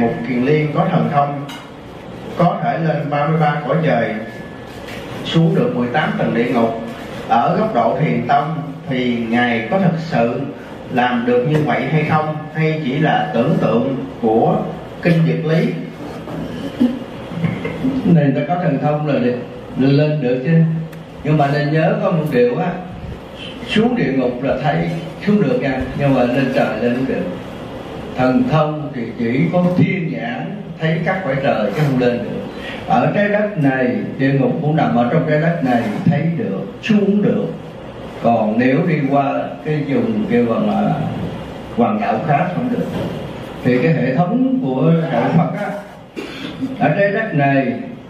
Mục Kiền Liên có thần thông, có thể lên 33 cõi trời, xuống được 18 tầng địa ngục. Ở góc độ thiền tông thì Ngài có thật sự làm được như vậy hay không, hay chỉ là tưởng tượng của kinh Dược Lý? Này ta có thần thông là lên được chứ, nhưng mà nên nhớ có một điều á, xuống địa ngục là thấy xuống được nha, nhưng mà lên trời lên không được. Thần thông thì chỉ có thiên nhãn thấy các cõi trời chứ không lên được. Ở trái đất này, địa ngục cũng nằm ở trong trái đất này, thấy được, xuống được. Còn nếu đi qua cái vùng kêu bằng là hoàng đạo khác không được. Thì cái hệ thống của đạo Phật á, ở trái đất này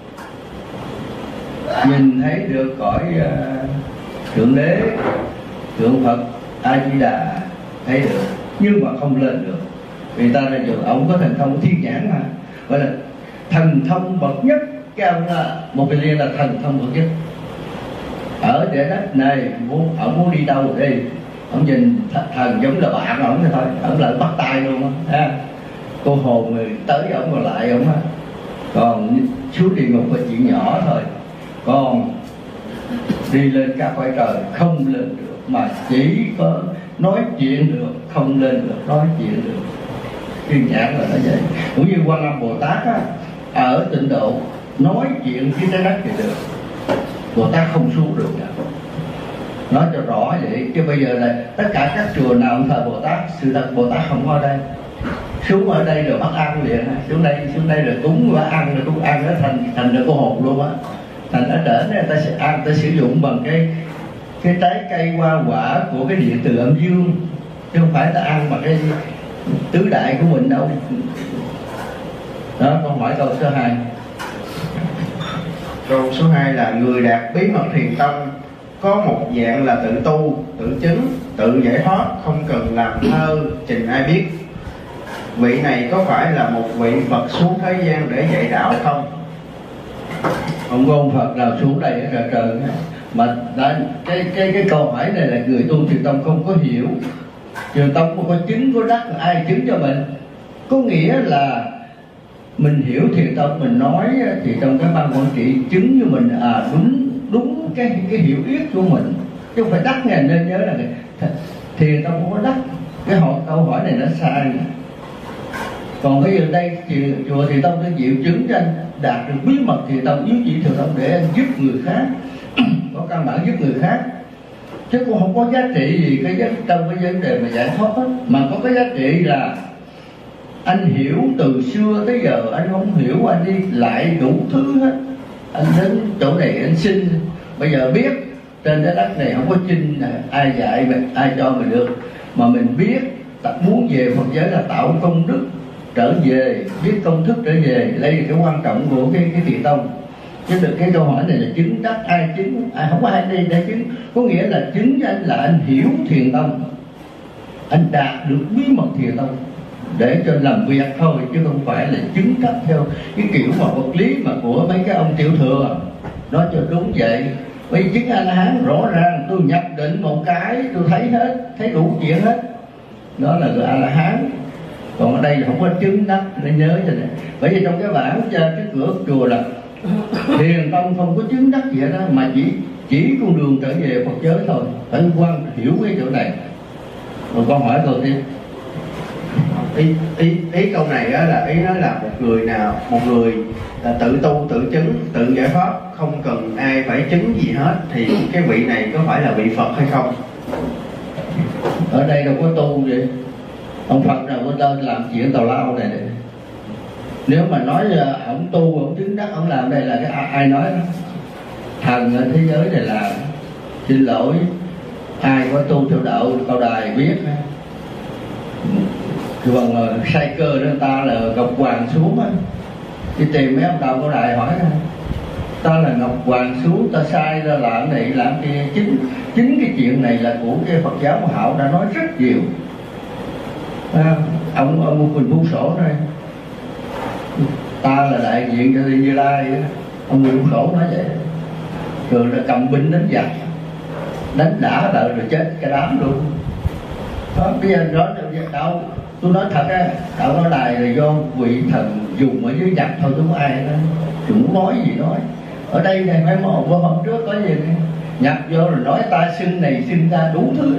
nhìn thấy được cõi Thượng Đế, Thượng Phật, A Di Đà thấy được, nhưng mà không lên được. Vì ta là trường ông có thần thông thiên nhãn mà, gọi là thần thông bậc nhất. Cái ông Mục Kiền Liên là thần thông bậc nhất. Ở trái đất này ông muốn đi đâu đi, ông nhìn thần giống là bạn ông thôi, ông lại bắt tay luôn á. Cô hồn người tới ông còn lại ông á. Còn xuống địa ngục là chuyện nhỏ thôi. Còn đi lên các cõi trời không lên được, mà chỉ có nói chuyện được, không lên được, nói chuyện được. Thiên nhãn là nó vậy. Cũng như Quan Âm Bồ Tát á, ở Tịnh Độ nói chuyện với trái đất thì được, Bồ Tát không xuống được đâu. Nói cho rõ vậy. Chứ bây giờ là tất cả các chùa nào cũng thờ Bồ Tát, sự thật Bồ Tát không có ở đây. Xuống ở đây rồi bắt ăn liền, xuống đây rồi cúng và ăn, rồi cũng ăn nó thành được cô hồn luôn á. Thành ở trển người ta sẽ ăn, ta sử dụng bằng cái trái cây hoa quả của cái điện từ âm dương, chứ không phải ta ăn bằng cái tứ đại của mình đâu. Đó, con hỏi câu số 2. Câu số 2 là người đạt bí mật thiền tông có một dạng là tự tu, tự chứng, tự giải thoát, không cần làm thơ trình ai biết. Vị này có phải là một vị Phật xuống thế gian để dạy đạo không? Không có ông Phật nào xuống đây ở trời mà cái câu hỏi này là người tu thiền tông không có hiểu. Thiền tông không có chứng có đắc, ai chứng cho mình? Có nghĩa là mình hiểu thiền tông, mình nói thì trong cái ban quản trị chứng cho mình đúng cái hiểu biết của mình, chứ không phải đắc. Ngày nên nhớ là thiền tông không có đắc. Cái câu hỏi này nó sai. Còn bây giờ đây chùa Thiền Tông sẽ chịu chứng cho anh đạt được bí mật Thiền Tông, yếu chỉ Thiền Tông để anh giúp người khác, có căn bản giúp người khác, chứ cũng không có giá trị gì trong cái vấn đề mà giải thoát hết. Mà có cái giá trị là anh hiểu từ xưa tới giờ, anh không hiểu anh đi lại đủ thứ hết. Anh đến chỗ này anh xin, bây giờ biết trên cái đất này không có chinh ai dạy mình, ai cho mình được, mà mình biết muốn về Phật giới là tạo công đức trở về, biết công thức trở về. Đây là cái quan trọng của cái Thiền Tông. Chứ được cái câu hỏi này là chứng đắc, ai chứng, không có ai đây để chứng. Có nghĩa là chứng cho anh là anh hiểu Thiền Tông, anh đạt được bí mật Thiền Tông để cho làm việc thôi, chứ không phải là chứng đắc theo cái kiểu mà vật lý mà của mấy cái ông tiểu thừa. Nói cho đúng vậy. Bây chứng A-la-hán rõ ràng tôi nhập định một cái tôi thấy hết, thấy đủ chuyện hết, đó là người A-la-hán. Còn ở đây không có chứng đắc, nên nhớ cho này. Bởi vì trong cái bản trên cái cửa chùa là Thiền Tông không có chứng đắc gì đó, mà chỉ con đường trở về Phật giới thôi. Phải quan hiểu cái chỗ này. Rồi con hỏi câu tiếp. Ý câu này đó là ý nói là một người là tự tu, tự chứng, tự giải thoát, không cần ai phải chứng gì hết, thì cái vị này có phải là vị Phật hay không? Ở đây đâu có tu vậy. Ông Phật nào có tên làm chuyện tào lao này. Nếu mà nói ông tu, ông chứng đắc, ông làm đây là cái ai nói đó? Thần ở thế giới này làm. Xin lỗi, ai có tu theo đạo Cao Đài biết. Còn sai cơ đó ta là Ngọc Hoàng xuống á, đi tìm mấy ông đạo Cao Đài hỏi ta là Ngọc Hoàng xuống, ta sai ra làm này làm kia. Chính cái chuyện này là của cái Phật giáo của Hảo đã nói rất nhiều. Ông Ngô Quỳnh Phú Sổ này, ta là đại diện cho Như Lai, ông Nguyễn Phú Sổ nói vậy. Rồi là cầm binh đánh giặc, đánh đã rồi chết cả đám luôn. Đó, bây giờ đó đâu Tôi nói thật á, đạo nói đài là do vị thần dùng ở dưới Nhật thôi, tôi không ai đó. Tôi muốn nói gì nói. Ở đây này mấy hôm trước có gì này, nhập vô rồi nói ta xưng này xưng ta đủ thứ.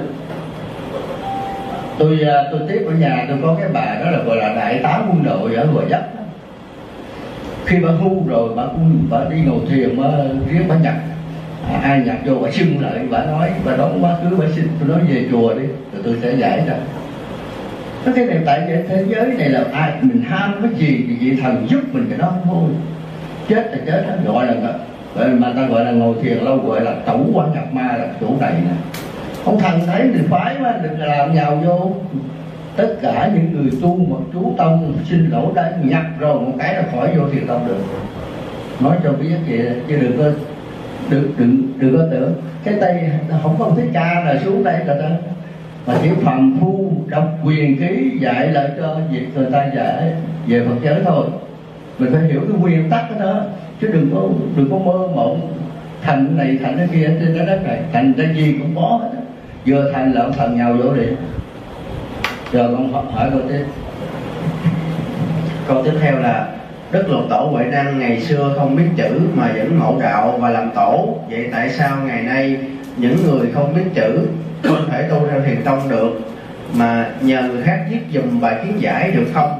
Tôi tiếp ở nhà tôi có cái bà đó là gọi là đại tá quân đội ở Gò Vấp. Khi bà hưu rồi bà đi ngồi thiền riêng bà nhập, ai nhập vô bà xưng lại, bà nói bà đóng quá khứ bà xin tôi nói về chùa đi rồi tôi sẽ giải ra. Cái này tại vì thế giới này là ai mình ham cái gì thì vị thần giúp mình cái đó thôi. Chết là chết đó, gọi là mà ta gọi là ngồi thiền lâu gọi là tẩu quan nhập ma là chỗ này nè. Ông thần thấy mình phái mà đừng làm nhào vô. Tất cả những người tu mật chú tông xin lỗi đã nhập rồi một cái là khỏi vô thiền tông được. Nói cho biết vậy chứ đừng có tưởng cái tay không có Thích Ca là xuống đây là đó, mà chỉ phàm phu đọc quyền ký dạy lại cho việc người ta dạy về Phật giáo thôi. Mình phải hiểu cái nguyên tắc đó chứ đừng có mơ mộng thành này thành cái kia trên trái đất này, thành cái gì cũng có hết. Vừa thành là ông thần nhào vô đi. Giờ con hỏi câu tiếp. Câu tiếp theo là Đức Lục Tổ Huệ Năng ngày xưa không biết chữ mà vẫn ngộ đạo và làm tổ. Vậy tại sao ngày nay những người không biết chữ không thể tu theo thiền tông được, mà nhờ người khác viết dùm bài kiến giải được không?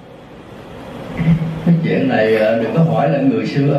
Cái chuyện này đừng có hỏi là người xưa.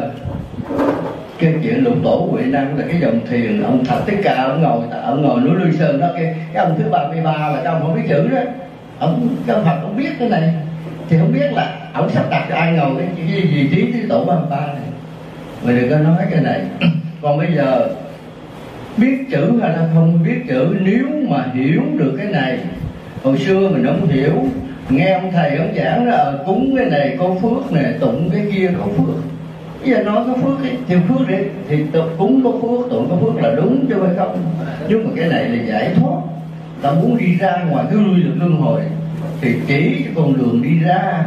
Cái chuyện Lục Tổ Huệ Năng là cái dòng thiền ông Thập Thích Ca, ông ngồi núi Lương Sơn đó, cái ông thứ 33 là cái ông không biết chữ đó. Cái ông Phật ông biết cái này thì không biết là ông sắp đặt cho ai ngồi cái vị trí thứ tổ 33 này. Mình đừng có nói cái này. Còn bây giờ biết chữ hay là không biết chữ, nếu mà hiểu được cái này, hồi xưa mình không hiểu, nghe ông thầy ông giảng là cúng cái này có phước này, tụng cái kia có phước. Bây giờ nói có phước ấy, thì phước đi, thì cúng có phước, tụng có phước là đúng chứ phải không? Nhưng mà cái này là giải thoát. Ta muốn đi ra ngoài cái luân hồi thì chỉ cho con đường đi ra,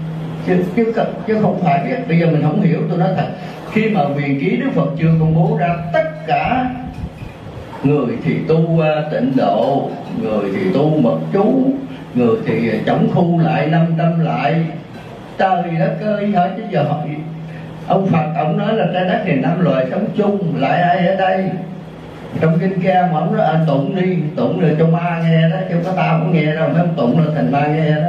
chứ không phải biết. Bây giờ mình không hiểu, tôi nói thật, khi mà quyền ký Đức Phật chưa công bố ra, tất cả người thì tu tịnh độ, người thì tu mật chú, người thì chống khu lại 500 lại, trời đất ơi hả. Chứ giờ ông Phật ông nói là trái đất này 5 loài sống chung, lại ai ở đây? Trong kinh kia mà ông nói tụng rồi cho ma nghe đó, chứ có tao cũng nghe đâu, mấy ông tụng là thành ma nghe đó.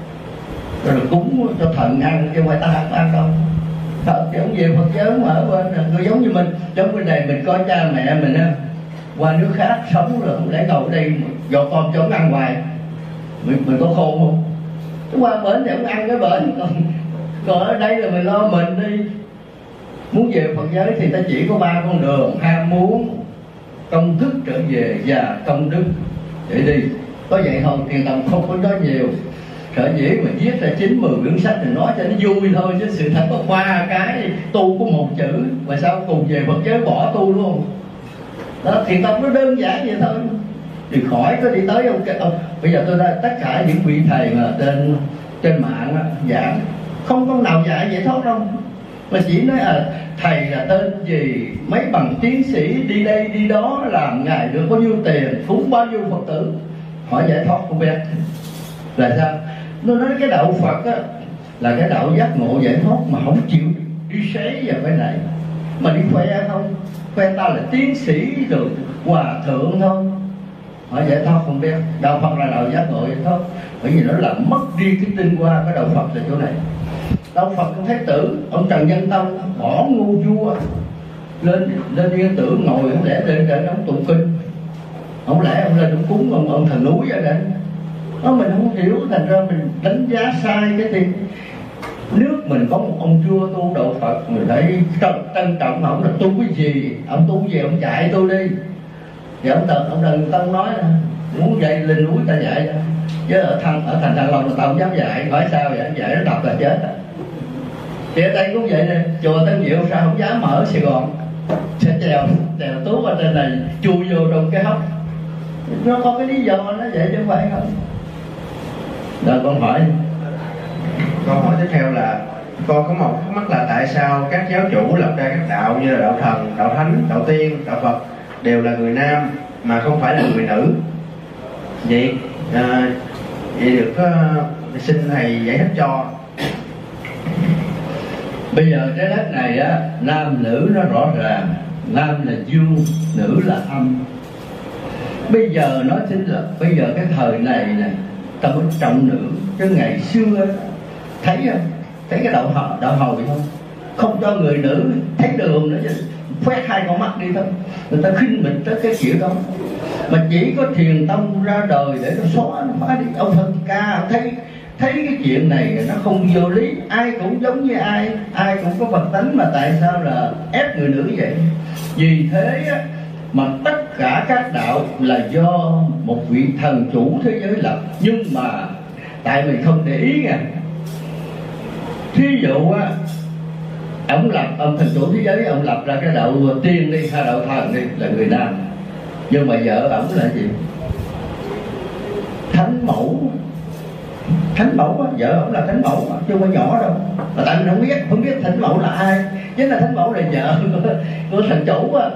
Rồi cúng cho thần ăn chứ phải ta không ăn đâu. Thật thì ông về Phật giáo mà ở bên người giống như mình, trong bên này mình có cha mẹ mình á, qua nước khác sống rồi không lẽ ngồi ở đây dò con cho ông ăn hoài, mình có khôn không? Chứ qua bển thì ông ăn cái bển, còn ở đây là mình lo mình đi. Muốn về Phật giáo thì ta chỉ có 3 con đường: ham muốn, công thức trở về và công đức để đi. Có vậy thôi, thiền tông không có nói nhiều. Sở dĩ mà viết ra 9-10 quyển sách thì nói cho nó vui thôi, chứ sự thật có 3 cái tu có 1 chữ mà sao cùng về Phật giáo bỏ tu luôn. Đó, thiền tông nó đơn giản vậy thôi. Thì khỏi có đi tới ông. Bây giờ tôi nói tất cả những vị thầy mà trên mạng giảng không có nào dạy vậy thoát đâu, mà chỉ nói thầy là tên gì, mấy bằng tiến sĩ, đi đây đi đó, làm ngày được bao nhiêu tiền, cúng bao nhiêu Phật tử. Hỏi giải thoát không biết là sao? Nó nói cái đạo Phật á là cái đạo giác ngộ giải thoát, mà không chịu đi xế vào cái này, mà đi khoe không, khoe ta là tiến sĩ rồi hòa thượng thôi. Hỏi giải thoát không biết. Đạo Phật là đạo giác ngộ giải thoát, bởi vì nó làm mất đi cái tinh hoa cái đạo Phật là chỗ này. Đạo Phật ông Thái Tử, ông Trần Nhân Tông bỏ ngu vua lên Yên Tử ngồi, không lẽ lên trên ông tụng kinh, không lẽ ông lên ông cúng ông thần núi ở đây. Đó mình không hiểu, thành ra mình đánh giá sai cái thì nước mình có một ông vua tu đạo Phật, mình phải trân trọng ông là tu cái gì, ông tu gì ông dạy tôi đi. Thì ông Trần Tông nói là muốn dạy lên núi ta dạy, chứ ở thành Thăng Long là tao không dám dạy. Hỏi sao vậy? Dạy nó đập là chết. Thì ở đây cũng vậy nè, chùa Tân Diệu sao không dám mở Sài Gòn, sẽ trèo tú ở trên này chui vô trong cái hốc. Nó có cái lý do nó vậy chứ không phải không. Rồi con hỏi. Câu hỏi tiếp theo là con có một thắc mắc là tại sao các giáo chủ lập ra các đạo như là đạo thần, đạo thánh, đạo tiên, đạo Phật đều là người nam mà không phải là người nữ? Vậy Vậy được xin thầy giải thích cho. Bây giờ trái đất này á, nam nữ nó rõ ràng, nam là dương, nữ là âm. Bây giờ nói chính là bây giờ cái thời này nè, ta mới trọng nữ. Chứ ngày xưa thấy không, thấy cái đạo hồi không, không cho người nữ thấy đường nữa, chứ khoét hai con mắt đi thôi. Người ta khinh mình tới cái kiểu đó. Mà chỉ có Thiền Tông ra đời để nó xóa, nó phá đi. Ông Thân Ca thấy cái chuyện này nó không vô lý. Ai cũng giống như ai, ai cũng có Phật tánh, mà tại sao là ép người nữ vậy? Vì thế á, mà tất cả các đạo là do một vị thần chủ thế giới lập. Nhưng mà tại mình không để ý nha. Thí dụ á, ông thần chủ thế giới, ông lập ra cái đạo tiên đi, hay đạo thần đi, là người nam. Nhưng mà vợ ổng là gì? Thánh mẫu. Thánh mẫu á, vợ ổng là thánh mẫu chứ không có nhỏ đâu. Mà tại mình không biết thánh mẫu là ai. Chính là thánh mẫu là vợ của thần chủ á.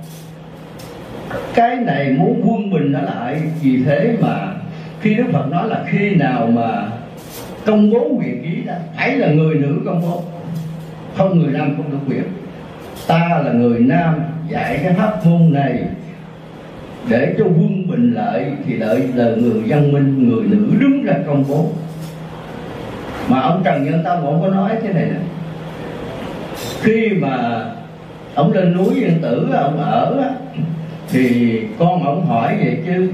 Cái này muốn quân bình nó lại. Vì thế mà khi Đức Phật nói là khi nào mà công bố quyền ký đó, phải là người nữ công bố, không người nam không được quyền. Ta là người nam dạy cái pháp môn này để cho quân bình lại, thì đợi là người văn minh, người nữ đứng ra công bố. Mà ông Trần Nhân Tông ông có nói thế này nè, khi mà ông lên núi Yên Tử ông ở thì con ông hỏi vậy chứ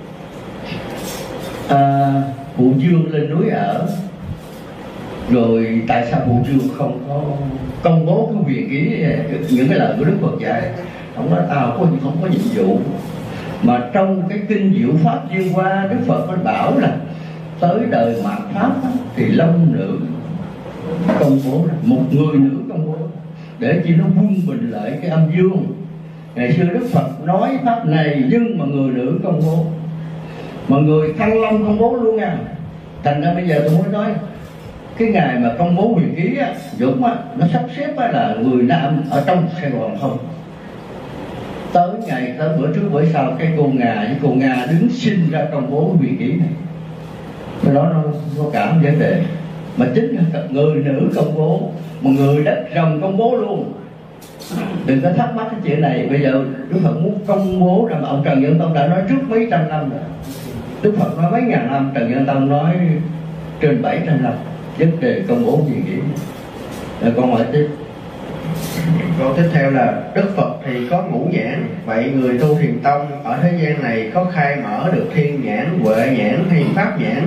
Phụ Dương lên núi ở rồi tại sao Phụ Dương không có công bố cái quyền ký những cái lời của Đức Phật dạy? Ông nói không có nhiệm vụ. Mà trong cái kinh Diệu Pháp Duyên Hoa, Đức Phật có bảo là tới đời mạt Pháp thì long nữ công bố, một người nữ công bố, để chỉ nó quân bình lại cái âm dương. Ngày xưa Đức Phật nói pháp này nhưng mà người nữ công bố, mà người Thăng Long công bố luôn nha. Thành ra bây giờ tôi muốn nói cái ngày mà công bố quyền ký á, Dũng á, nó sắp xếp á là người nam ở trong Sài Gòn không. Tới bữa trước bữa sau cái cô Nga đứng xin ra công bố quyền ký này. Cái đó nó cả vấn đề. Mà chính là người nữ công bố, mà người đất rồng công bố luôn. Đừng có thắc mắc cái chuyện này. Bây giờ Đức Phật muốn công bố rằng ông Trần Nhân Tông đã nói trước mấy trăm năm rồi. Đức Phật nói mấy ngàn năm, Trần Nhân Tông nói trên 700 năm vấn đề công bố quyền ký. Rồi con hỏi tiếp. Câu tiếp theo là Đức Phật thì có ngũ nhãn, vậy người tu Thiền Tông ở thế gian này có khai mở được thiên nhãn, huệ nhãn hay pháp nhãn?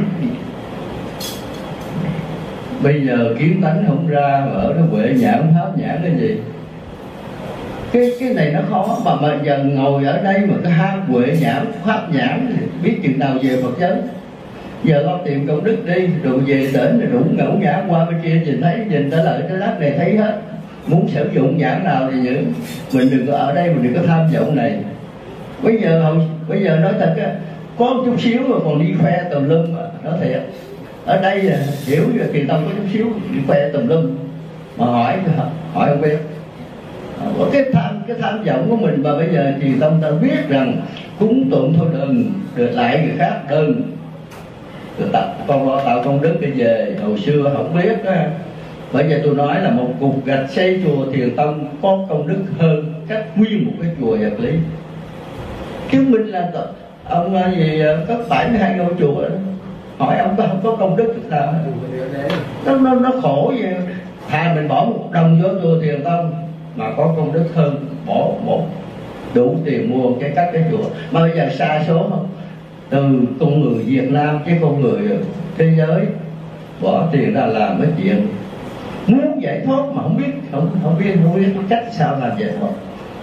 Bây giờ kiến tánh không ra, mở nó huệ nhãn, pháp nhãn cái gì? Cái này nó khó, mà giờ ngồi ở đây mà cái ham huệ nhãn, pháp nhãn thì biết chừng nào về Phật giới. Giờ con tìm công đức đi, rồi về đến rồi đủ ngẫu nhãn qua bên kia nhìn tới lợi cái đất này thấy hết. Muốn sử dụng nhãn nào thì những mình đừng có ở đây, mình đừng có tham vọng này. Bây giờ nói thật á, có một chút xíu mà còn đi khoe tùm lum mà nói thiệt. Ở đây là hiểu là Thiền Tông có chút xíu đi khoe tùm lum, mà hỏi không biết. Cái tham vọng của mình, mà bây giờ Thiền Tông ta biết rằng cúng tụng thôi đừng, được lại người khác đừng. Rồi tạo công đức để về, hồi xưa không biết đó. Bây giờ tôi nói là một cục gạch xây chùa Thiền Tông có công đức hơn cách nguyên một cái chùa Nhật Lý. Chứng minh là ông gì có 72 ngôi chùa đó. Hỏi ông không có công đức nào. Nó khổ vậy. Thà mình bỏ $1 vô chùa Thiền Tông mà có công đức hơn bỏ đủ tiền mua cái chùa. Mà bây giờ xa số không? Từ con người Việt Nam chứ con người thế giới bỏ tiền ra làm cái chuyện muốn giải thoát mà không biết cách sao làm giải thoát.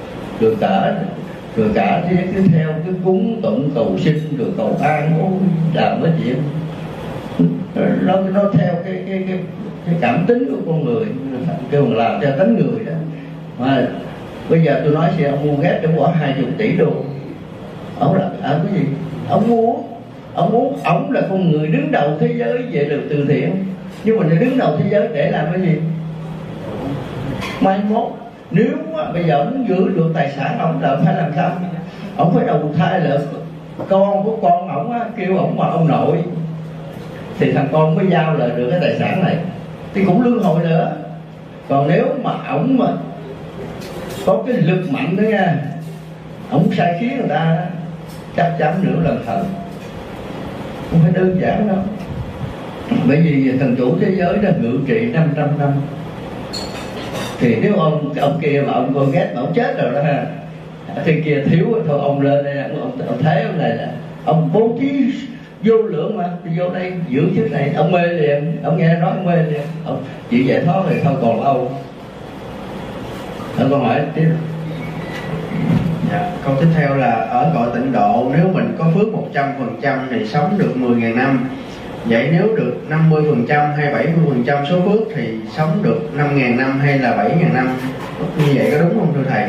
Rồi cả thì cứ theo cái cúng tụng cầu sinh rồi cầu an làm cái chuyện nó theo cái cảm tính của con người, kêu là làm theo tánh người đó. Mà bây giờ tôi nói sẽ ông mua ghép để bỏ 20 tỷ đô. Ông là cái gì? Ông muốn ông là con người đứng đầu thế giới về được từ thiện, nhưng mà đứng đầu thế giới để làm cái gì? Mai mốt nếu bây giờ ông giữ được tài sản ông là phải làm sao? Ông phải đầu thai là con của con ông kêu ông mà ông nội, thì thằng con mới giao lại được cái tài sản này, thì cũng luân hồi nữa. Còn nếu mà ổng mà có cái lực mạnh đó nha, ổng sai khiến người ta đó, chắc chắn nửa lần thần, không phải đơn giản đâu. Bởi vì thần chủ thế giới đã ngự trị 500 năm, thì nếu ông kia mà ông con ghét mà ông chết rồi đó ha, thì kia thiếu thôi ông lên đây, ông thấy ông này là ông bố trí vô lượng mà vô đây giữ chức này, ông mê liền, ông nghe nói ông mê liền, ông chỉ giải thoát thì thôi còn lâu. Câu hỏi tiếp. Dạ, câu tiếp theo là ở cõi tịnh độ nếu mình có phước 100% thì sống được 10.000 năm. Vậy nếu được 50% hay 70% số phước thì sống được 5.000 năm hay là 7.000 năm? Như vậy có đúng không thưa thầy?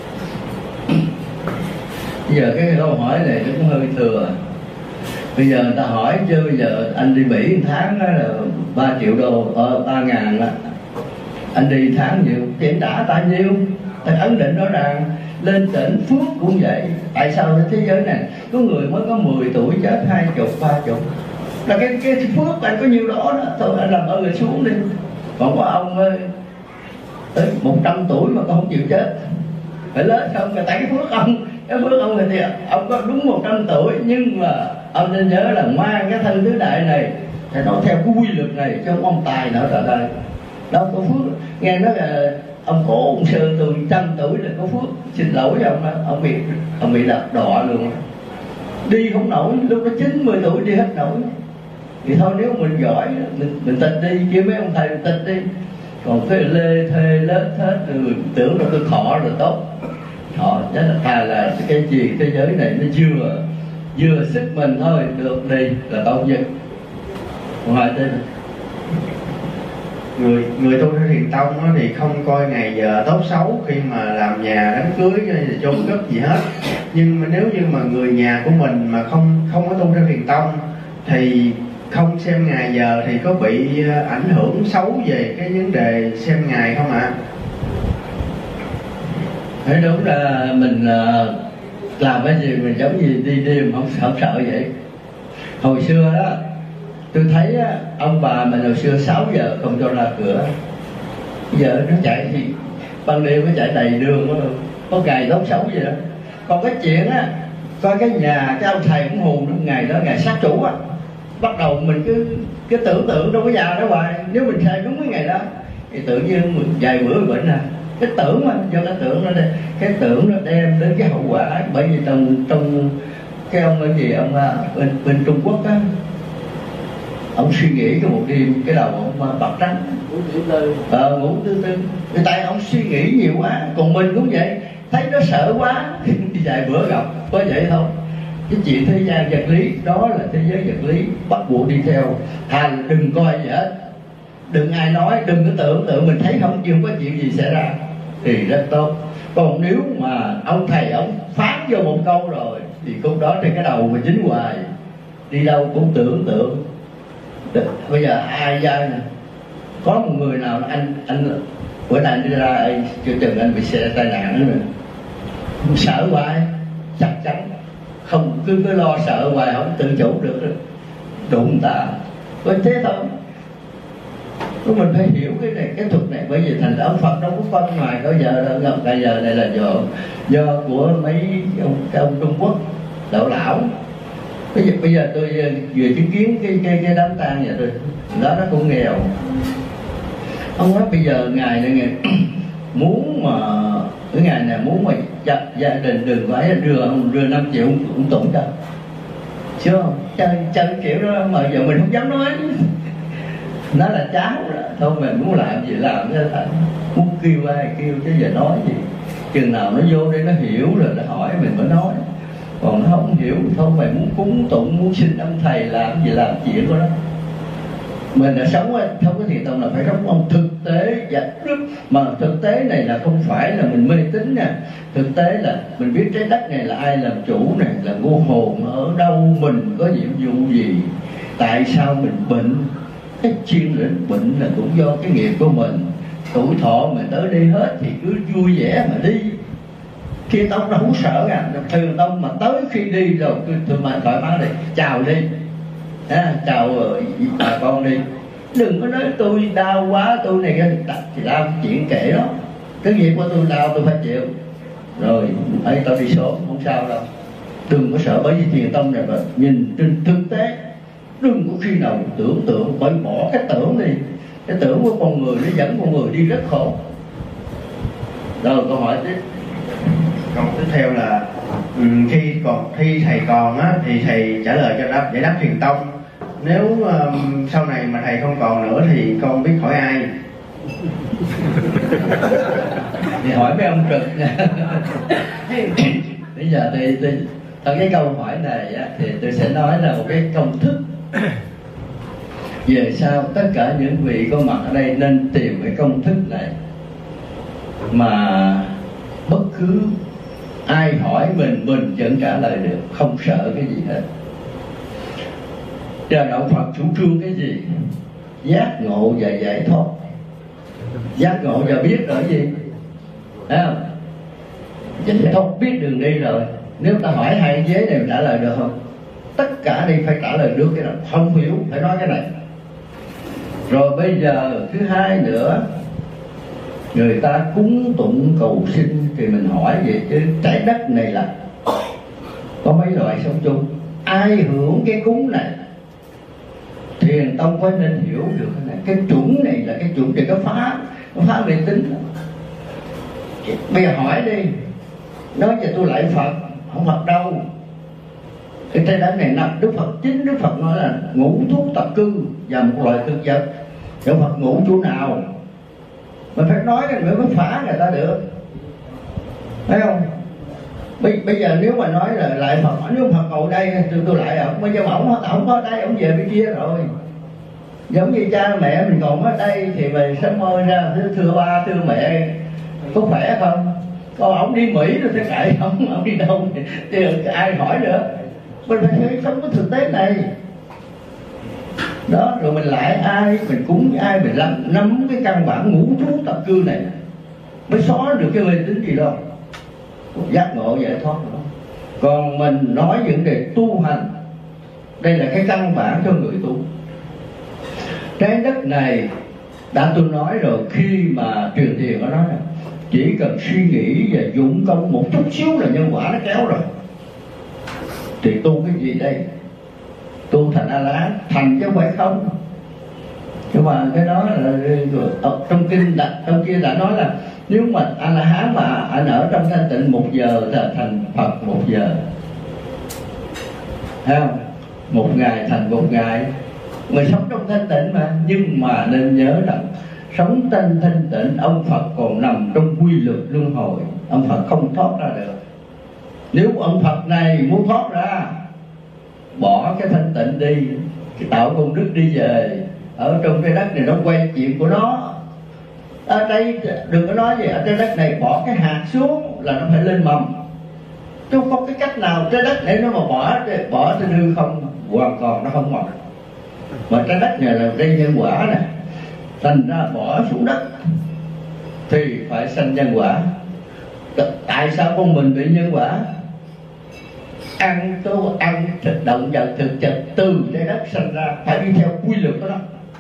Bây giờ cái câu hỏi này nó cũng hơi thừa. Bây giờ người ta hỏi chứ bây giờ anh đi Mỹ tháng đó là 3 triệu đô, 3.000 á. Anh đi tháng nhiều, thì anh trả bao nhiêu? Thầy ấn định rõ ràng. Lên tỉnh phước cũng vậy. Tại sao thế giới này có người mới có 10 tuổi chết 20, 30? Là cái phước anh có nhiêu đó đó. Thôi anh làm ơn người xuống đi. Còn có ông tới 100 tuổi mà con không chịu chết, phải lớn không? Tại cái phước ông thì ông có đúng 100 tuổi, nhưng mà ông nên nhớ là ngoan cái thân tứ đại này thì nó theo cái quy luật này, chứ không ông tài nào trở đây đâu có phước. Nghe nói là ông cố ông Sơn tôi 100 tuổi là có phước, xin lỗi với ông bị đọa luôn, đi không nổi, lúc đó 90 tuổi đi hết nổi. Thì thôi nếu mình giỏi mình tịch đi, kêu mấy ông thầy mình tịch đi. Còn cái lê thê lết hết rồi tưởng là tôi thọ rồi tốt, thọ chắc là thà là cái gì thế giới này nó vừa sức mình thôi, được đi là tốt nhất. Ngoài tên người tu theo thiền tông thì không coi ngày giờ tốt xấu khi mà làm nhà đám cưới hay là chôn cất gì hết. Nhưng mà nếu như mà người nhà của mình mà không có tu theo thiền tông thì không xem ngày giờ thì có bị ảnh hưởng xấu về cái vấn đề xem ngày không ạ? Thấy đúng là mình làm cái gì mình giống như đi đêm không sợ vậy. Hồi xưa đó tôi thấy ông bà mình hồi xưa 6 giờ không cho ra cửa, bây giờ nó chạy thì ban đêm nó chạy đầy đường đó, có ngày tốt xấu gì đó. Còn cái chuyện á coi cái nhà cái ông thầy cũng hùn ngày đó ngày sát chủ á, bắt đầu mình cứ tưởng tượng đâu có già đó hoài. Nếu mình sai đúng cái ngày đó thì tự nhiên mình vài bữa bệnh à. Cái tưởng mà do cái tưởng cái tưởng nó đem đến cái hậu quả. Bởi vì trong cái ông ở gì ông bên Trung Quốc á, ông suy nghĩ cái một đêm cái đầu ông bạc trắng, ngủ tư tư. Tại ông suy nghĩ nhiều quá. Còn mình cũng vậy, thấy nó sợ quá vài bữa gặp có vậy thôi. Cái chuyện thế gian vật lý đó là thế giới vật lý, bắt buộc đi theo. Đừng coi gì hết, đừng ai nói, đừng có tưởng tượng mình thấy không chưa có chuyện gì xảy ra thì rất tốt. Còn nếu mà ông thầy ông phán vô một câu rồi thì câu đó trên cái đầu mình dính hoài, đi đâu cũng tưởng tượng. Bây giờ ai ra nè, có một người nào anh bữa nay đi ra chưa chừng anh bị xe tai nạn nữa, sợ hoài, chắc chắn không, cứ lo sợ hoài không tự chủ được, đụng ta có thế thôi. Mình phải hiểu cái thuật này. Bởi vì thành ông Phật đâu có phân ngoài cỡ giờ đâu. Gặp bây giờ này là do của mấy ông Trung Quốc lão. Bây giờ tôi vừa chứng kiến cái đám tang nhà tôi đó, nó cũng nghèo. Ông nói bây giờ ngày này muốn mà cái ngày này muốn mà gia đình đừng phải đưa 5 triệu cũng tụng cho, chứ không chơi kiểu đó mà giờ mình không dám nói. Nó là cháu đó, thôi mình muốn làm gì làm, muốn kêu ai kêu, chứ giờ nói gì. Chừng nào nó vô đây nó hiểu rồi nó hỏi mình mới nói. Còn nó không hiểu thôi mày muốn cúng tụng, muốn xin ông thầy làm gì làm chuyện của nó. Mình đã sống không có thiền tông là phải sống ông thực tế và mà thực tế này là không phải là mình mê tín nha. Thực tế là mình biết trái đất này là ai làm chủ này, là ngũ hồn ở đâu, mình có nhiệm vụ gì, tại sao mình bệnh. Cái chuyên lĩnh bệnh là cũng do cái nghiệp của mình. Tuổi thọ mình tới đi hết thì cứ vui vẻ mà đi. Khi tông nó không sợ thường tông mà tới khi đi rồi tôi mà thoải mái đi chào đi, chào bà con đi, đừng có nói tôi đau quá, tôi này thì đau chuyện kệ đó, cái việc của tôi đau tôi phải chịu rồi, ấy tao đi sớm không sao đâu. Đừng có sợ, bởi vì thiền tông này mà nhìn trên thực tế, đừng có khi nào tưởng tượng, bởi bỏ cái tưởng đi, cái tưởng của con người nó dẫn con người đi rất khổ. Rồi câu hỏi tiếp. Câu tiếp theo là khi thầy còn á, thì thầy trả lời cho giải đáp thiền tông. Nếu sau này mà thầy không còn nữa thì con biết hỏi ai? Thì hỏi mấy ông trực nha. Bây giờ thì theo cái câu hỏi này á, thì tôi sẽ nói là một cái công thức. Về sau tất cả những vị có mặt ở đây nên tìm cái công thức này, mà bất cứ ai hỏi mình vẫn trả lời được, không sợ cái gì hết. Giờ đạo Phật chủ trương cái gì? Giác ngộ và giải thoát. Giác ngộ và biết ở gì? Thấy không? Giải thoát biết đường đi rồi. Nếu ta hỏi hai vế này trả lời được không? Tất cả đi phải trả lời được cái nào. Không hiểu phải nói cái này. Rồi bây giờ thứ hai nữa, người ta cúng tụng cầu xin thì mình hỏi về chứ trái đất này là có mấy loại sống chung, ai hưởng cái cúng này? Thiền tông phải nên hiểu được cái này. Cái chuẩn này là cái chuẩn để có phá mê tín. Bây giờ hỏi đi, nói về tôi lại Phật, không Phật đâu. Cái trái đất này nằm Đức Phật nói là ngũ thuốc tập cư và một loài thực vật. Đức Phật ngủ chỗ nào? Mình phải nói cái nữa mới phá người ta được, thấy không? Bây giờ nếu mà nói là lại Phật, nếu Phật ngồi đây tôi lại ông, bây giờ ổng có đây, ổng về bên kia rồi. Giống như cha mẹ mình còn ở đây thì mình sớm mơ ra thưa ba thưa mẹ có khỏe không? Còn ổng đi Mỹ rồi thế kệ ổng đi đâu thì ai hỏi nữa. Mình phải sống cái thực tế này đó, rồi mình lại ai, mình cúng ai, mình nắm cái căn bản ngũ trú tập cư này mới xóa được cái mê tín gì đâu, giác ngộ giải thoát đó. Còn mình nói những đề tu hành, đây là cái căn bản cho người tu. Trái đất này đã tôi nói rồi, khi mà truyền thiền nó nói là chỉ cần suy nghĩ và dụng công một chút xíu là nhân quả nó kéo rồi. Thì tu cái gì đây? Tu thành A-la-hán, thành chứ không phải không. Nhưng mà cái đó là trong kinh trong kia đã nói là nếu mà A-la-hán mà anh ở trong thanh tịnh 1 giờ thì thành Phật 1 giờ, thấy không? 1 ngày thành 1 ngày. Người sống trong thanh tịnh mà, nhưng mà nên nhớ rằng sống trong thanh tịnh, ông Phật còn nằm trong quy luật luân hồi, ông Phật không thoát ra được. Nếu ông Phật này muốn thoát ra, bỏ cái thanh tịnh đi, cái tạo công đức đi về, ở trong cái đất này nó quay chuyện của nó. Ở đây đừng có nói gì, ở trên đất này bỏ cái hạt xuống là nó phải lên mầm, chứ không có cái cách nào trái đất này nó mà bỏ trên hư không hoàn toàn nó không mọc. Mà trái đất này là đây nhân quả nè, thành ra bỏ xuống đất thì phải sanh nhân quả. Tại sao con mình bị nhân quả? Ăn động vật thực chất từ trái đất sanh ra, phải đi theo quy luật của nó.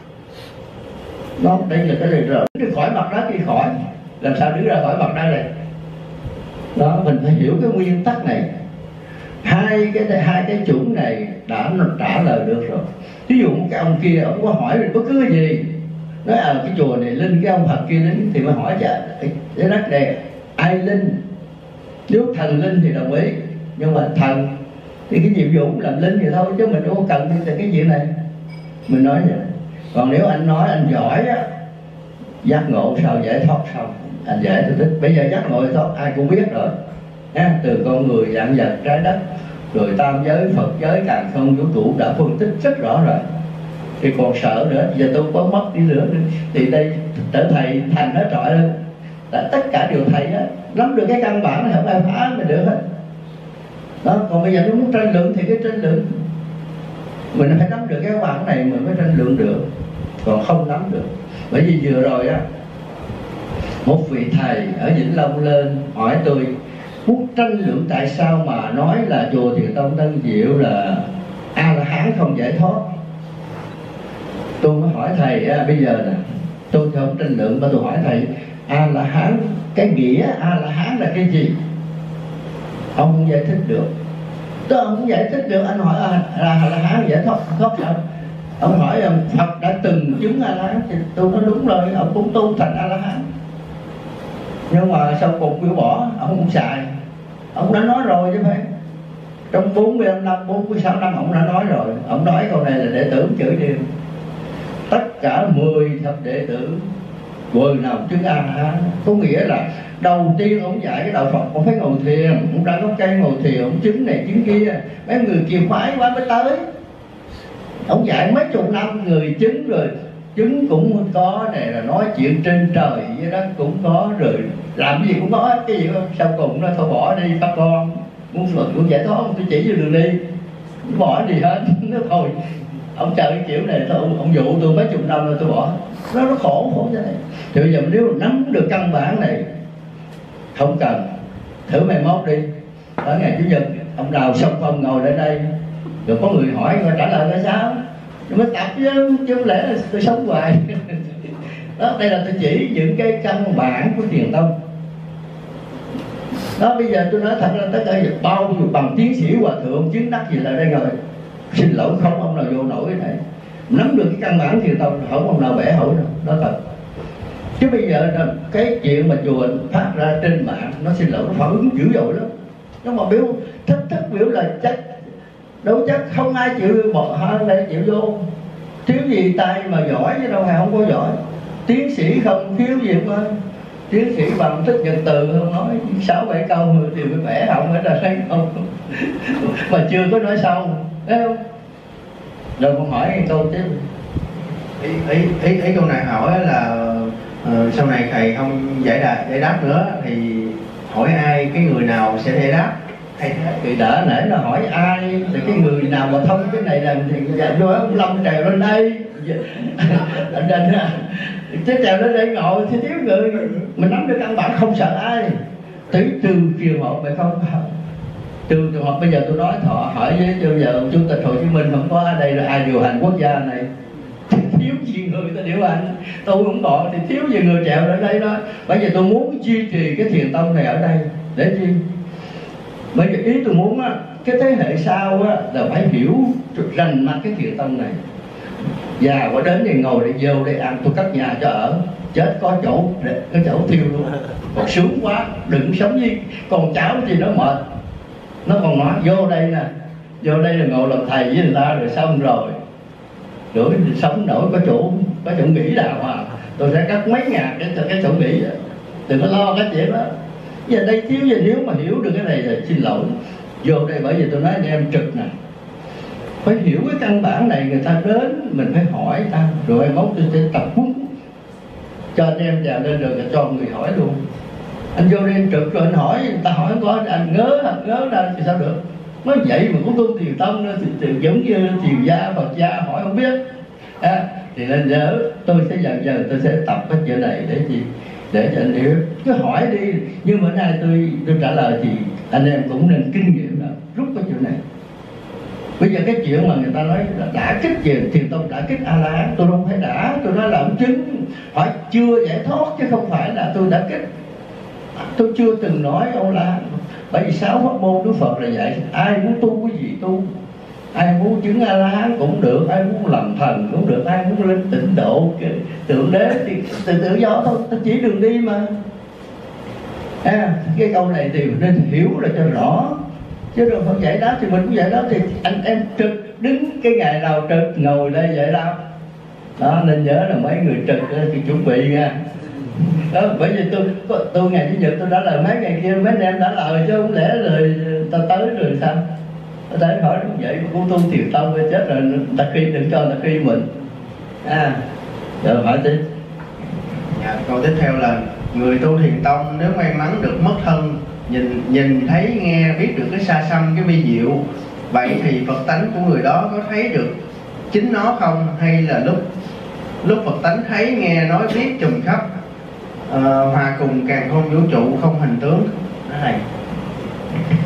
Đây là cái này rồi, đi khỏi mặt đất đi khỏi, làm sao đứng ra khỏi mặt đất này? Đó, mình phải hiểu cái nguyên tắc này. Hai cái chuẩn này đã trả lời được rồi. Ví dụ cái ông kia ông có hỏi mình bất cứ cái gì, nói cái chùa này linh cái ông Phật kia linh, thì mới hỏi trái đất này ai linh. Nếu thần linh thì đồng ý, nhưng mà thần thì cái nhiệm vụ làm linh vậy thôi, chứ mình đâu có cần thì cái chuyện này mình nói vậy. Còn nếu anh nói anh giỏi á, giác ngộ sao giải thoát sao, anh giải thích. Bây giờ giác ngộ giải thoát ai cũng biết rồi ha, từ con người, dạng vật, trái đất, rồi tam giới, Phật giới, càn khôn, vũ trụ đã phân tích rất rõ rồi. Thì còn sợ nữa, giờ tôi có mất đi nữa thì đây trở thầy thành nó trọi lên. Tất cả đều thầy á, nắm được cái căn bản này không ai phá mình được hết. Đó, còn bây giờ nếu muốn tranh luận thì cái tranh luận mình phải nắm được cái bản này mình mới tranh luận được, còn không nắm được. Bởi vì vừa rồi á, một vị thầy ở Vĩnh Long lên hỏi tôi muốn tranh luận tại sao mà nói là chùa Thiền Tông Tân Diệu là A La Hán không giải thoát. Tôi mới hỏi thầy bây giờ nè, tôi không tranh luận mà tôi hỏi thầy, A La Hán, cái nghĩa A La Hán là cái gì? Ông không giải thích được. Tôi không giải thích được. Anh hỏi A La Hán giải thoát sao? Ông hỏi Phật đã từng chứng A La Hán thì tôi nói đúng rồi, ông cũng tu thành A La Hán. Nhưng mà sau cùng biểu bỏ, ông không xài. Ông đã nói rồi chứ phải. Trong 45 năm, 46 năm ông đã nói rồi. Ông nói câu này là đệ tử chửi đều. Tất cả 10 thập đệ tử người nào chứng A La Hán, có nghĩa là đầu tiên ông dạy cái đạo Phật ông phải ngồi thiền, ông ra gốc cây ngồi thiền, ông chứng này chứng kia, mấy người kia khoái quá mới tới. Ông dạy mấy chục năm người chứng rồi, chứng cũng có, này là nói chuyện trên trời với đất cũng có, rồi làm gì cũng có hết, cái gì không. Sau cùng nó thôi bỏ đi các con, muốn Phật cũng giải thoát, tôi chỉ cho đường đi, bỏ gì hết. Nó thôi ông chờ cái kiểu này thôi, ông dụ tôi mấy chục năm rồi tôi bỏ. Nó khổ thế này. Thì bây giờ nếu nắm được căn bản này, không cần thử mai mốt đi, ở ngày Chủ nhật ông Đào Song Phong ngồi lại đây, rồi có người hỏi coi trả lời ra sao, rồi mới tập chứ không lẽ là tôi sống hoài. Đó, đây là tôi chỉ những cái căn bản của thiền tông. Đó, bây giờ tôi nói thật là tất cả bao nhiêu bằng tiến sĩ hòa thượng chứng đắc gì là đây rồi, xin lỗi không ông nào vô nổi cái này. Nắm được cái căn bản thiền tông không ông nào bẻ hỏi đâu, đó thật. Chứ bây giờ cái chuyện mà chùa phát ra trên mạng, nó xin lỗi nó phản ứng dữ dội lắm. Nó mà biểu thách thức biểu là chắc đâu chắc không ai chịu bỏ hơn đây chịu vô. Thiếu gì tay mà giỏi chứ đâu phải không có giỏi. Tiến sĩ không thiếu gì mà. Tiến sĩ bằng thích nhật từ không nói 6-7 câu thì phải vẽ không hết là thấy không. Mà chưa có nói xong, thấy không? Rồi con hỏi cái câu tiếp. Ý câu này hỏi là sau này thầy không giải đáp nữa thì hỏi ai, cái người nào sẽ giải đáp? Thầy thì đã nãy là hỏi ai thì cái người nào mà thông cái này là thì vô ông Lâm trèo lên đây. Chứ trèo lên đây ngồi thì thiếu người. Mình nắm được căn bản không sợ ai. Trừ trường hợp phải không? Trừ trường hợp bây giờ tôi nói họ hỏi với bây giờ Chủ tịch Hồ Chí Minh không có ở đây là ai điều hành quốc gia này. Thiếu gì người ta điều hành, tôi không còn thì thiếu gì người trèo ở đây đó. Bây giờ tôi muốn duy trì cái thiền tông này ở đây để chi? Bây giờ ý tôi muốn á, cái thế hệ sau á là phải hiểu rành mạch cái thiền tông này. Già quá đến thì ngồi để vô để ăn, tôi cất nhà cho ở, chết có chỗ để có chỗ thiêu luôn. Còn sướng quá, đừng sống gì. Còn cháu thì nó mệt, nó còn nói vô đây nè, vô đây là ngồi làm thầy với người ta rồi xong rồi. Rồi sống nổi có chỗ nghỉ nào mà tôi sẽ cắt mấy ngàn cái chỗ nghỉ, đừng có lo cái chuyện đó. Giờ đây thiếu gì, nếu mà hiểu được cái này là xin lỗi. Vô đây bởi vì tôi nói anh em trực nè, phải hiểu cái căn bản này, người ta đến mình phải hỏi ta, rồi mốt tôi sẽ tập huấn cho anh em trèo lên rồi cho người hỏi luôn. Anh vô đây trực rồi anh hỏi, người ta hỏi có anh ngớ ra thì sao được. Nói vậy mà cũng tu thiền tông nữa thì giống như thiền gia Phật gia hỏi không biết thì nên nhớ tôi sẽ dần tôi sẽ tập cái chuyện này để gì, để cho anh hiểu. Cứ hỏi đi, nhưng mà nay tôi trả lời thì anh em cũng nên kinh nghiệm là rút cái chuyện này. Bây giờ cái chuyện mà người ta nói là đã kích về thiền tông, đã kích A La Hán, tôi không phải đã, tôi nói là ông chứng hỏi chưa giải thoát chứ không phải là tôi đã kích. Tôi chưa từng nói ông là, bởi vì 6 pháp môn Đức Phật là vậy, ai muốn tu cái gì tu, ai muốn chứng A La Hán cũng được, ai muốn làm thần cũng được, ai muốn lên tịnh độ tượng đế thì tự do thôi, ta chỉ đường đi mà. Cái câu này thì nên hiểu là cho rõ, chứ rồi không giải đáp thì mình cũng giải đáp. Thì anh em trực đứng cái ngày nào trực ngồi đây giải đáp đó, nên nhớ là mấy người trực thì chuẩn bị nha. Đó, bởi vì tôi ngày Chủ nhật tôi đã lời mấy ngày kia mấy anh em đã lời, chứ không lẽ rồi ta tới rồi sao? Ta tới hỏi vậy cũng tu thiền tông với chết rồi ta khi đừng cho ta khi mình. Rồi hỏi tiếp. Câu tiếp theo là người tu thiền tông nếu may mắn được mất thân, nhìn thấy nghe biết được cái xa xăm cái vi diệu, vậy thì Phật tánh của người đó có thấy được chính nó không, hay là lúc Phật tánh thấy nghe nói biết trùm khắp hòa cùng càn khôn vũ trụ không hình tướng? Đó này,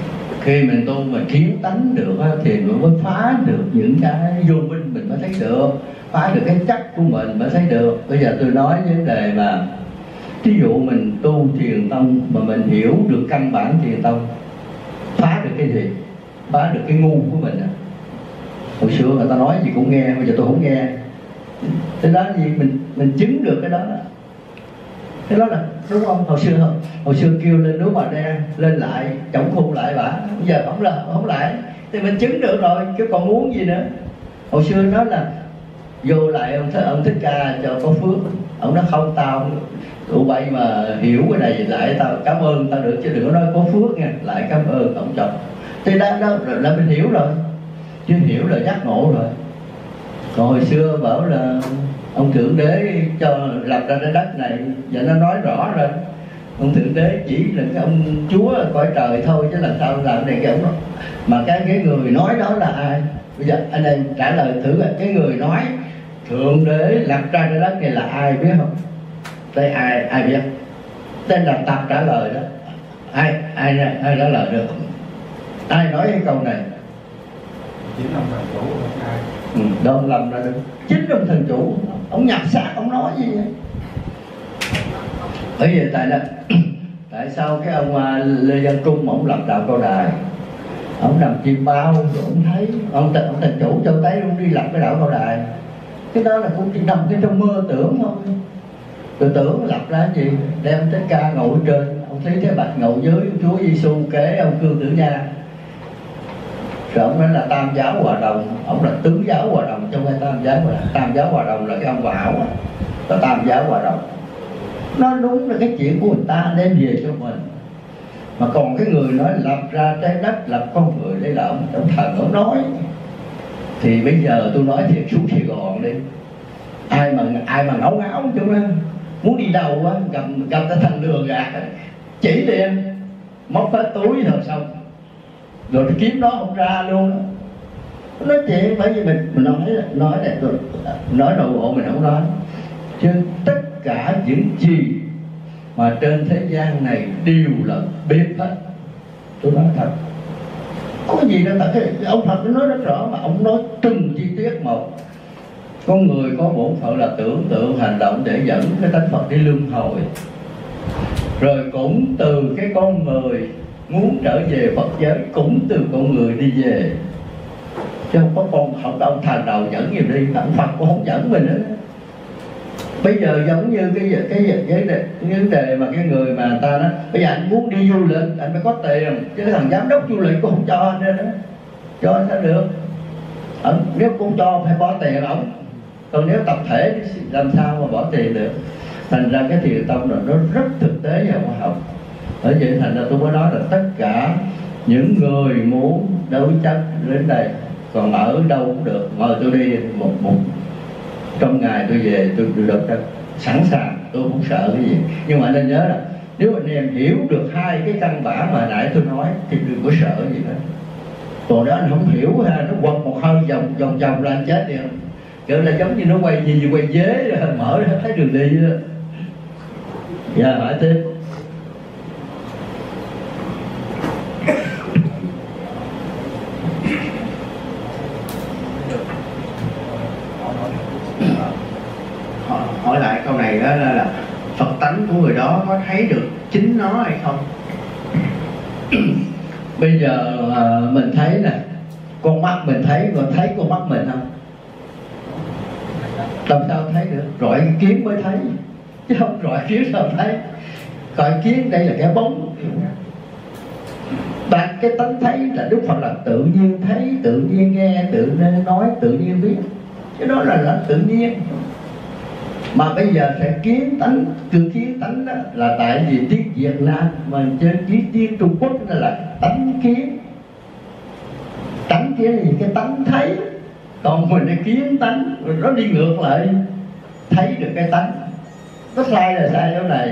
Khi mình tu mà kiến tánh được thì mình mới phá được những cái vô minh, mình mới thấy được, phá được cái chất của mình mới thấy được. Bây giờ tôi nói vấn đề mà ví dụ mình tu thiền tông mà mình hiểu được căn bản thiền tông, phá được cái gì? Phá được cái ngu của mình. Hồi xưa người ta nói gì cũng nghe, bây giờ tôi không nghe. Thế đó gì mình chứng được cái đó. Thế đó là đúng không? Hồi xưa kêu lên núi Bà Đen, lên lại trọng khu lại bả, bây giờ không lại thì mình chứng được rồi, chứ còn muốn gì nữa. Hồi xưa nói là vô lại ông Thích Ca cho có phước, ông nói không, tụi bay mà hiểu cái này lại tao cảm ơn tao được, chứ đừng có nói có phước nha, lại cảm ơn ông chồng. Thì đó là mình hiểu rồi, chứ hiểu là giác ngộ rồi. Còn hồi xưa bảo là ông Thượng Đế cho lập ra cái đất này, giờ nó nói rõ rồi. Ông Thượng Đế chỉ là cái ông Chúa cõi trời thôi, chứ làm sao làm này cái ông đó. Mà cái người nói đó là ai? Bây giờ anh em trả lời thử là cái người nói Thượng Đế lập ra cái đất này là ai biết không? Đây ai biết? Tên là Tập trả lời đó. Ai trả lời được? Ai nói cái câu này? Chính ông thần chủ không ai. Đâu lầm là được. Chính ông thần chủ, ông nhập xác, ông nói gì vậy? Bởi vì tại sao cái ông Lê Văn Cung ông lập đạo Cao Đài, ông nằm chim bao rồi ông thấy ông thần chủ cho thấy ông đi lập cái đạo Cao Đài. Cái đó là cũng chỉ nằm cái trong mơ tưởng thôi. Tôi tưởng lập ra gì, đem Thích Ca ngồi trên, ông thấy Thế Bạch ngồi dưới, Chúa Giêsu kế ông Cương Tử Nha. Rồi ông nói là Tam Giáo Hòa Đồng, ông là Tứ Giáo Hòa Đồng trong cái Tam Giáo Hòa Đồng là cái ông Bảo á, là Tam Giáo Hòa Đồng. Nó đúng là cái chuyện của người ta đem về cho mình. Mà còn cái người nói lập ra trái đất, lập con người, đây là ông thần ông nói. Thì bây giờ tôi nói thiệt xuống Sài Gòn đi, ai mà ngáo chúng á, muốn đi đâu á, cầm cái thằng lừa gạt chỉ liền, móc hết túi rồi xong, rồi kiếm đó không ra luôn đó. Nói chuyện bởi vì mình nói này, nói nội bộ mình không nói, chứ tất cả những gì mà trên thế gian này đều là biết hết. Tôi nói thật, có gì đâu thật. Ông Phật nói rất rõ mà ông nói từng chi tiết một. Con người có bổn phận là tưởng tượng hành động để dẫn cái tánh Phật đi luân hồi. Rồi cũng từ cái con người muốn trở về Phật giới, cũng từ con người đi về, chứ không có ông thần đầu dẫn nhiều đi. Ông Phật cũng không dẫn mình nữa. Bây giờ giống như cái vấn đề mà cái người mà người ta nói bây giờ anh muốn đi du lịch anh phải có tiền, chứ cái thằng giám đốc du lịch cũng không cho anh nữa. Cho anh sao được? Nếu cũng cho phải bỏ tiền ổng. Còn nếu tập thể thì làm sao mà bỏ tiền được? Thành ra cái thiền tông là nó rất thực tế và khoa học. Bởi vậy thành ra tôi mới nói là tất cả những người muốn đấu tranh đến đây, còn ở đâu cũng được, mời tôi đi một trong ngày tôi về tôi được sẵn sàng, tôi không sợ cái gì. Nhưng mà anh nên nhớ là nếu anh em hiểu được hai cái căn bản mà nãy tôi nói thì đừng có sợ gì hết. Còn đó anh không hiểu ha, nó quật một hơi vòng là anh chết đi không? Kiểu là giống như nó quay gì quay dế rồi, mở ra thấy đường đi đó. Dạ hỏi tiếp. Hỏi lại câu này đó là Phật tánh của người đó có thấy được chính nó hay không? Bây giờ mình thấy nè, con mắt mình thấy, còn thấy con mắt mình không? Làm sao thấy được? Rọi kiến mới thấy, chứ không rọi kiến sao thấy? Rọi kiến đây là cái bóng. Đặt cái tánh thấy là Đức Phật là tự nhiên thấy, tự nhiên nghe, tự nhiên nói, tự nhiên biết. Cái đó là tự nhiên. Mà bây giờ sẽ kiến tánh, từ kiến tánh đó là tại vì tiếng Việt Nam mà trên tiếng Trung Quốc là tánh kiến. Tánh kiến là gì? Cái tánh thấy. Còn mình là kiến tánh, nó đi ngược lại, thấy được cái tánh. Nó sai là sai chỗ này.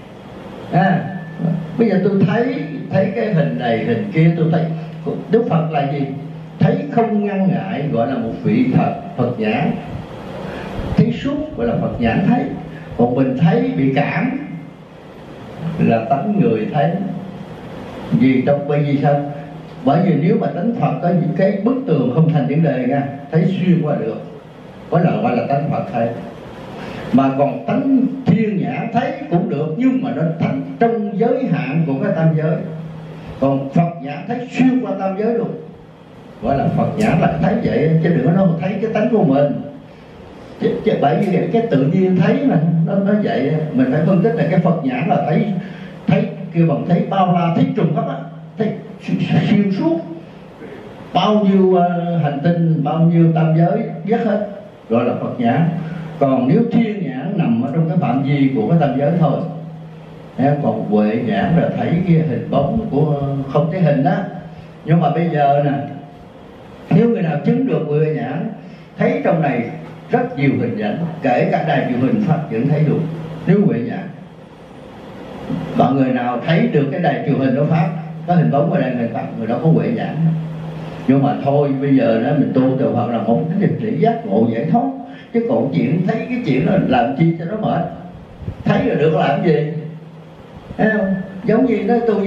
Bây giờ tôi thấy cái hình này hình kia, tôi thấy Đức Phật là gì? Thấy không ngăn ngại, gọi là một vị Phật nhãn. Thấy suốt gọi là Phật nhãn thấy. Còn mình thấy bị cảm là tánh người thấy. Vì trong bởi vì sao? Bởi vì nếu mà tánh Phật có những cái bức tường không thành vấn đề nha, thấy xuyên qua được, gọi là tánh Phật thấy. Mà còn tánh thiên nhãn thấy cũng được, nhưng mà nó thành trong giới hạn của cái tam giới. Còn Phật nhãn thấy xuyên qua tam giới luôn, gọi là Phật nhãn là thấy vậy, chứ đừng có nói thấy cái tánh của mình. Chứ bởi vì cái tự nhiên thấy mà nó vậy, mình phải phân tích là cái Phật nhãn là thấy kêu bằng thấy bao la, thấy trùng khắp á, thấy xuyên suốt bao nhiêu hành tinh, bao nhiêu tam giới biết hết, gọi là Phật nhãn. Còn nếu thiên nhãn nằm ở trong cái phạm vi của cái tam giới thôi. Còn huệ nhãn là thấy cái hình bóng của không thấy hình đó. Nhưng mà bây giờ nè, nếu người nào chứng được huệ nhãn, thấy trong này rất nhiều hình ảnh, kể cả đài truyền hình phát vẫn thấy được nếu huệ nhãn. Còn người nào thấy được cái đài truyền hình nó phát có hình bóng ở đây, người phát, người đó có huệ nhãn. Nhưng mà thôi bây giờ đó mình tu từ Phật là một cái định lý giác ngộ giải thoát, chứ còn chuyện thấy cái chuyện đó làm chi cho nó mệt. Thấy là được làm gì, thấy không? Giống như đó, tôi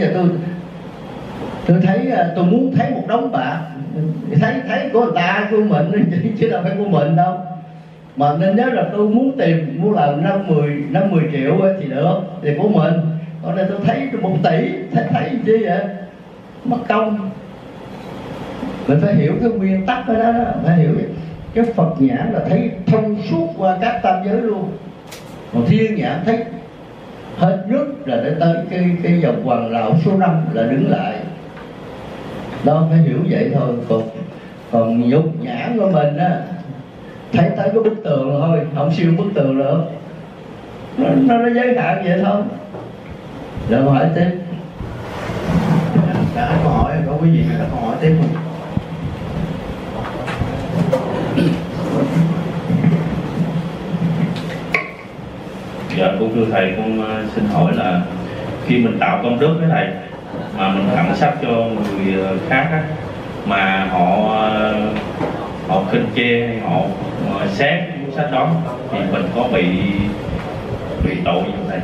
thấy tôi muốn thấy một đống bạc, thấy của người ta, của mình chứ đâu phải của mình đâu. Mà nên nhớ là tôi muốn làm 50 triệu thì được, thì của mình. Còn đây tôi thấy 1 tỷ, thấy gì vậy? Mất công. Mình phải hiểu cái nguyên tắc đó, phải hiểu cái Phật nhãn là thấy thông suốt qua các tam giới luôn. Còn thiên nhãn thấy hết nước là để tới cái vòng hoàng đạo số 5 là đứng lại. Đó, phải hiểu vậy thôi. Còn nhục nhãn của mình á, thấy tới cái bức tường thôi, không siêu bức tường nữa. Nó giới hạn vậy thôi. Rồi hỏi tiếp. Đã hết câu hỏi, có quý vị đặt câu hỏi tiếp không? Dạ, cô thưa thầy, con xin hỏi là khi mình tạo công đức với thầy mà mình tặng sách cho người khác á, mà họ khinh chê hay họ xét cuốn sách đó thì mình có bị tội gì không thầy?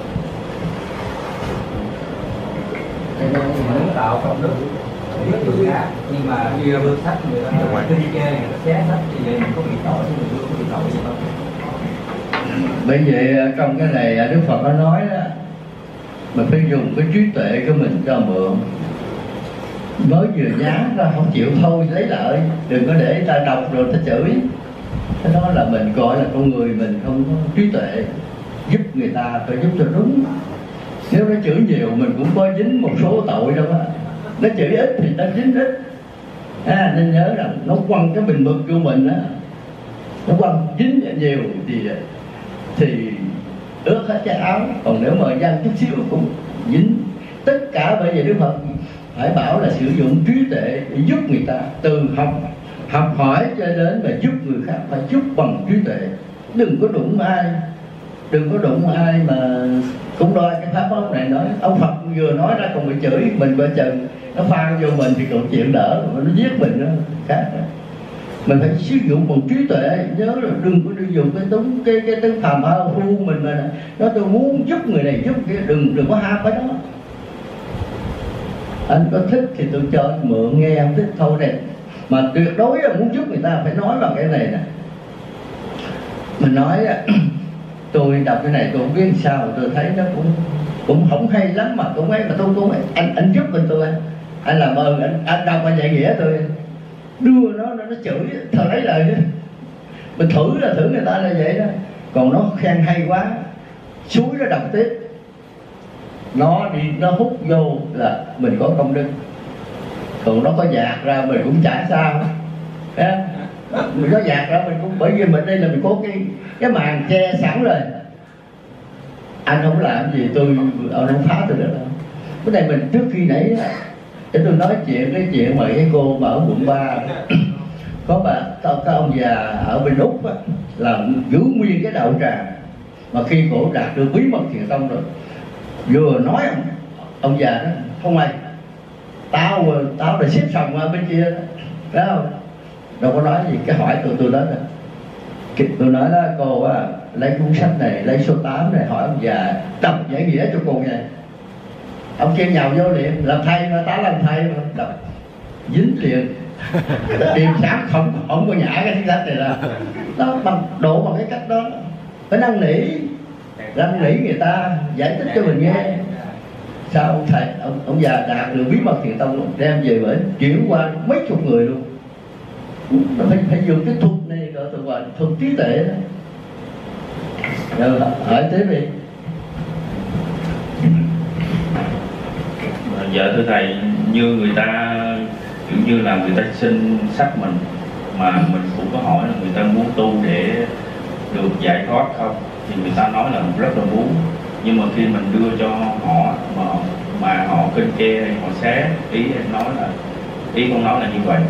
Mình tạo công đức giúp người khác, nhưng mà khi đưa sách người ta khinh chê, người ta xé sách thì vậy mình có bị tội, chứ mình có bị tội gì không? Bởi vậy trong cái này Đức Phật có nói đó, mình phải dùng cái trí tuệ của mình cho mượn. Mới vừa nhán ra không chịu thôi lấy lợi, đừng có để ta đọc rồi ta chửi. Cái đó là mình gọi là con người mình không có trí tuệ. Giúp người ta phải giúp cho đúng. Nếu nó chửi nhiều mình cũng có dính một số tội đâu á. Nó chửi ít thì ta dính ít. Nên nhớ rằng nó quăng cái bình mực của mình á, nó quăng dính nhiều thì ướt hết cái áo. Còn nếu mà dang chút xíu cũng dính. Tất cả bởi vì Đức Phật phải bảo là sử dụng trí tuệ để giúp người ta, từ học hỏi cho đến mà giúp người khác, phải giúp bằng trí tuệ. Đừng có đụng ai mà cũng đôi cái pháp ông này nói, ông Phật vừa nói ra còn bị chửi, mình coi chừng nó phan vô mình thì còn chuyện đỡ, nó giết mình đó khác. Mình phải sử dụng bằng trí tuệ, nhớ là đừng có dùng cái tấn phàm phu mình mà nói tôi muốn giúp người này giúp kia, đừng có ham cái đó. Anh có thích thì tôi cho anh mượn, nghe em thích thôi này. Mà tuyệt đối là muốn giúp người ta phải nói bằng cái này nè. Mình nói tôi đọc cái này tôi không biết sao, tôi thấy nó cũng không hay lắm mà cũng ấy, mà tôi cũng anh giúp mình tôi, anh làm ơn anh đọc anh dạy nghĩa tôi đưa nó chửi thờ lấy lời chứ. Mình thử người ta là vậy đó. Còn nó khen hay quá, suối nó đọc tiếp, nó hút vô là mình có công đức. Còn nó có dạt ra mình cũng chả sao. Mình có dạt ra mình cũng, bởi vì mình đây là mình có cái màn che sẵn rồi. Anh không làm gì ông không phá tôi được đâu. Cái này mình trước khi nãy để tôi nói cái chuyện mà cái cô mà ở quận 3 có cái ông già ở bên Úc á, là giữ nguyên cái đạo tràng, mà khi cổ đạt được bí mật thiền tông rồi, vừa nói ông già đó không ai, tao đã xếp sòng ở bên kia đó, phải không? Đâu có nói gì. Cái hỏi tôi đó nè, tôi nói đó cô á, lấy cuốn sách này, lấy số 8 này, hỏi ông già đọc giải nghĩa cho cô nghe. Ông kia nhào vô liền, làm thầy mà, ta làm thầy mà đọc. dính liền. Điềm sáng không có nhả cái tiếng sách này ra, nó bằng độ bằng cái cách đó, phải năn nỉ người ta giải thích cho mình nghe. Sao ông thầy ông già đạt được bí mật thiền tông luôn, đem về bển chuyển qua mấy chục người luôn. Nó phải dùng cái thuật này gọi là thuật trí tuệ đó. Rồi hỏi tiếp đi. Dạ thưa thầy, như người ta kiểu như là người ta xin sách mình, mà mình cũng có hỏi là người ta muốn tu để được giải thoát không, thì người ta nói là rất là muốn, nhưng mà khi mình đưa cho họ mà họ kinh kê hay họ xé, ý con nói là như vậy.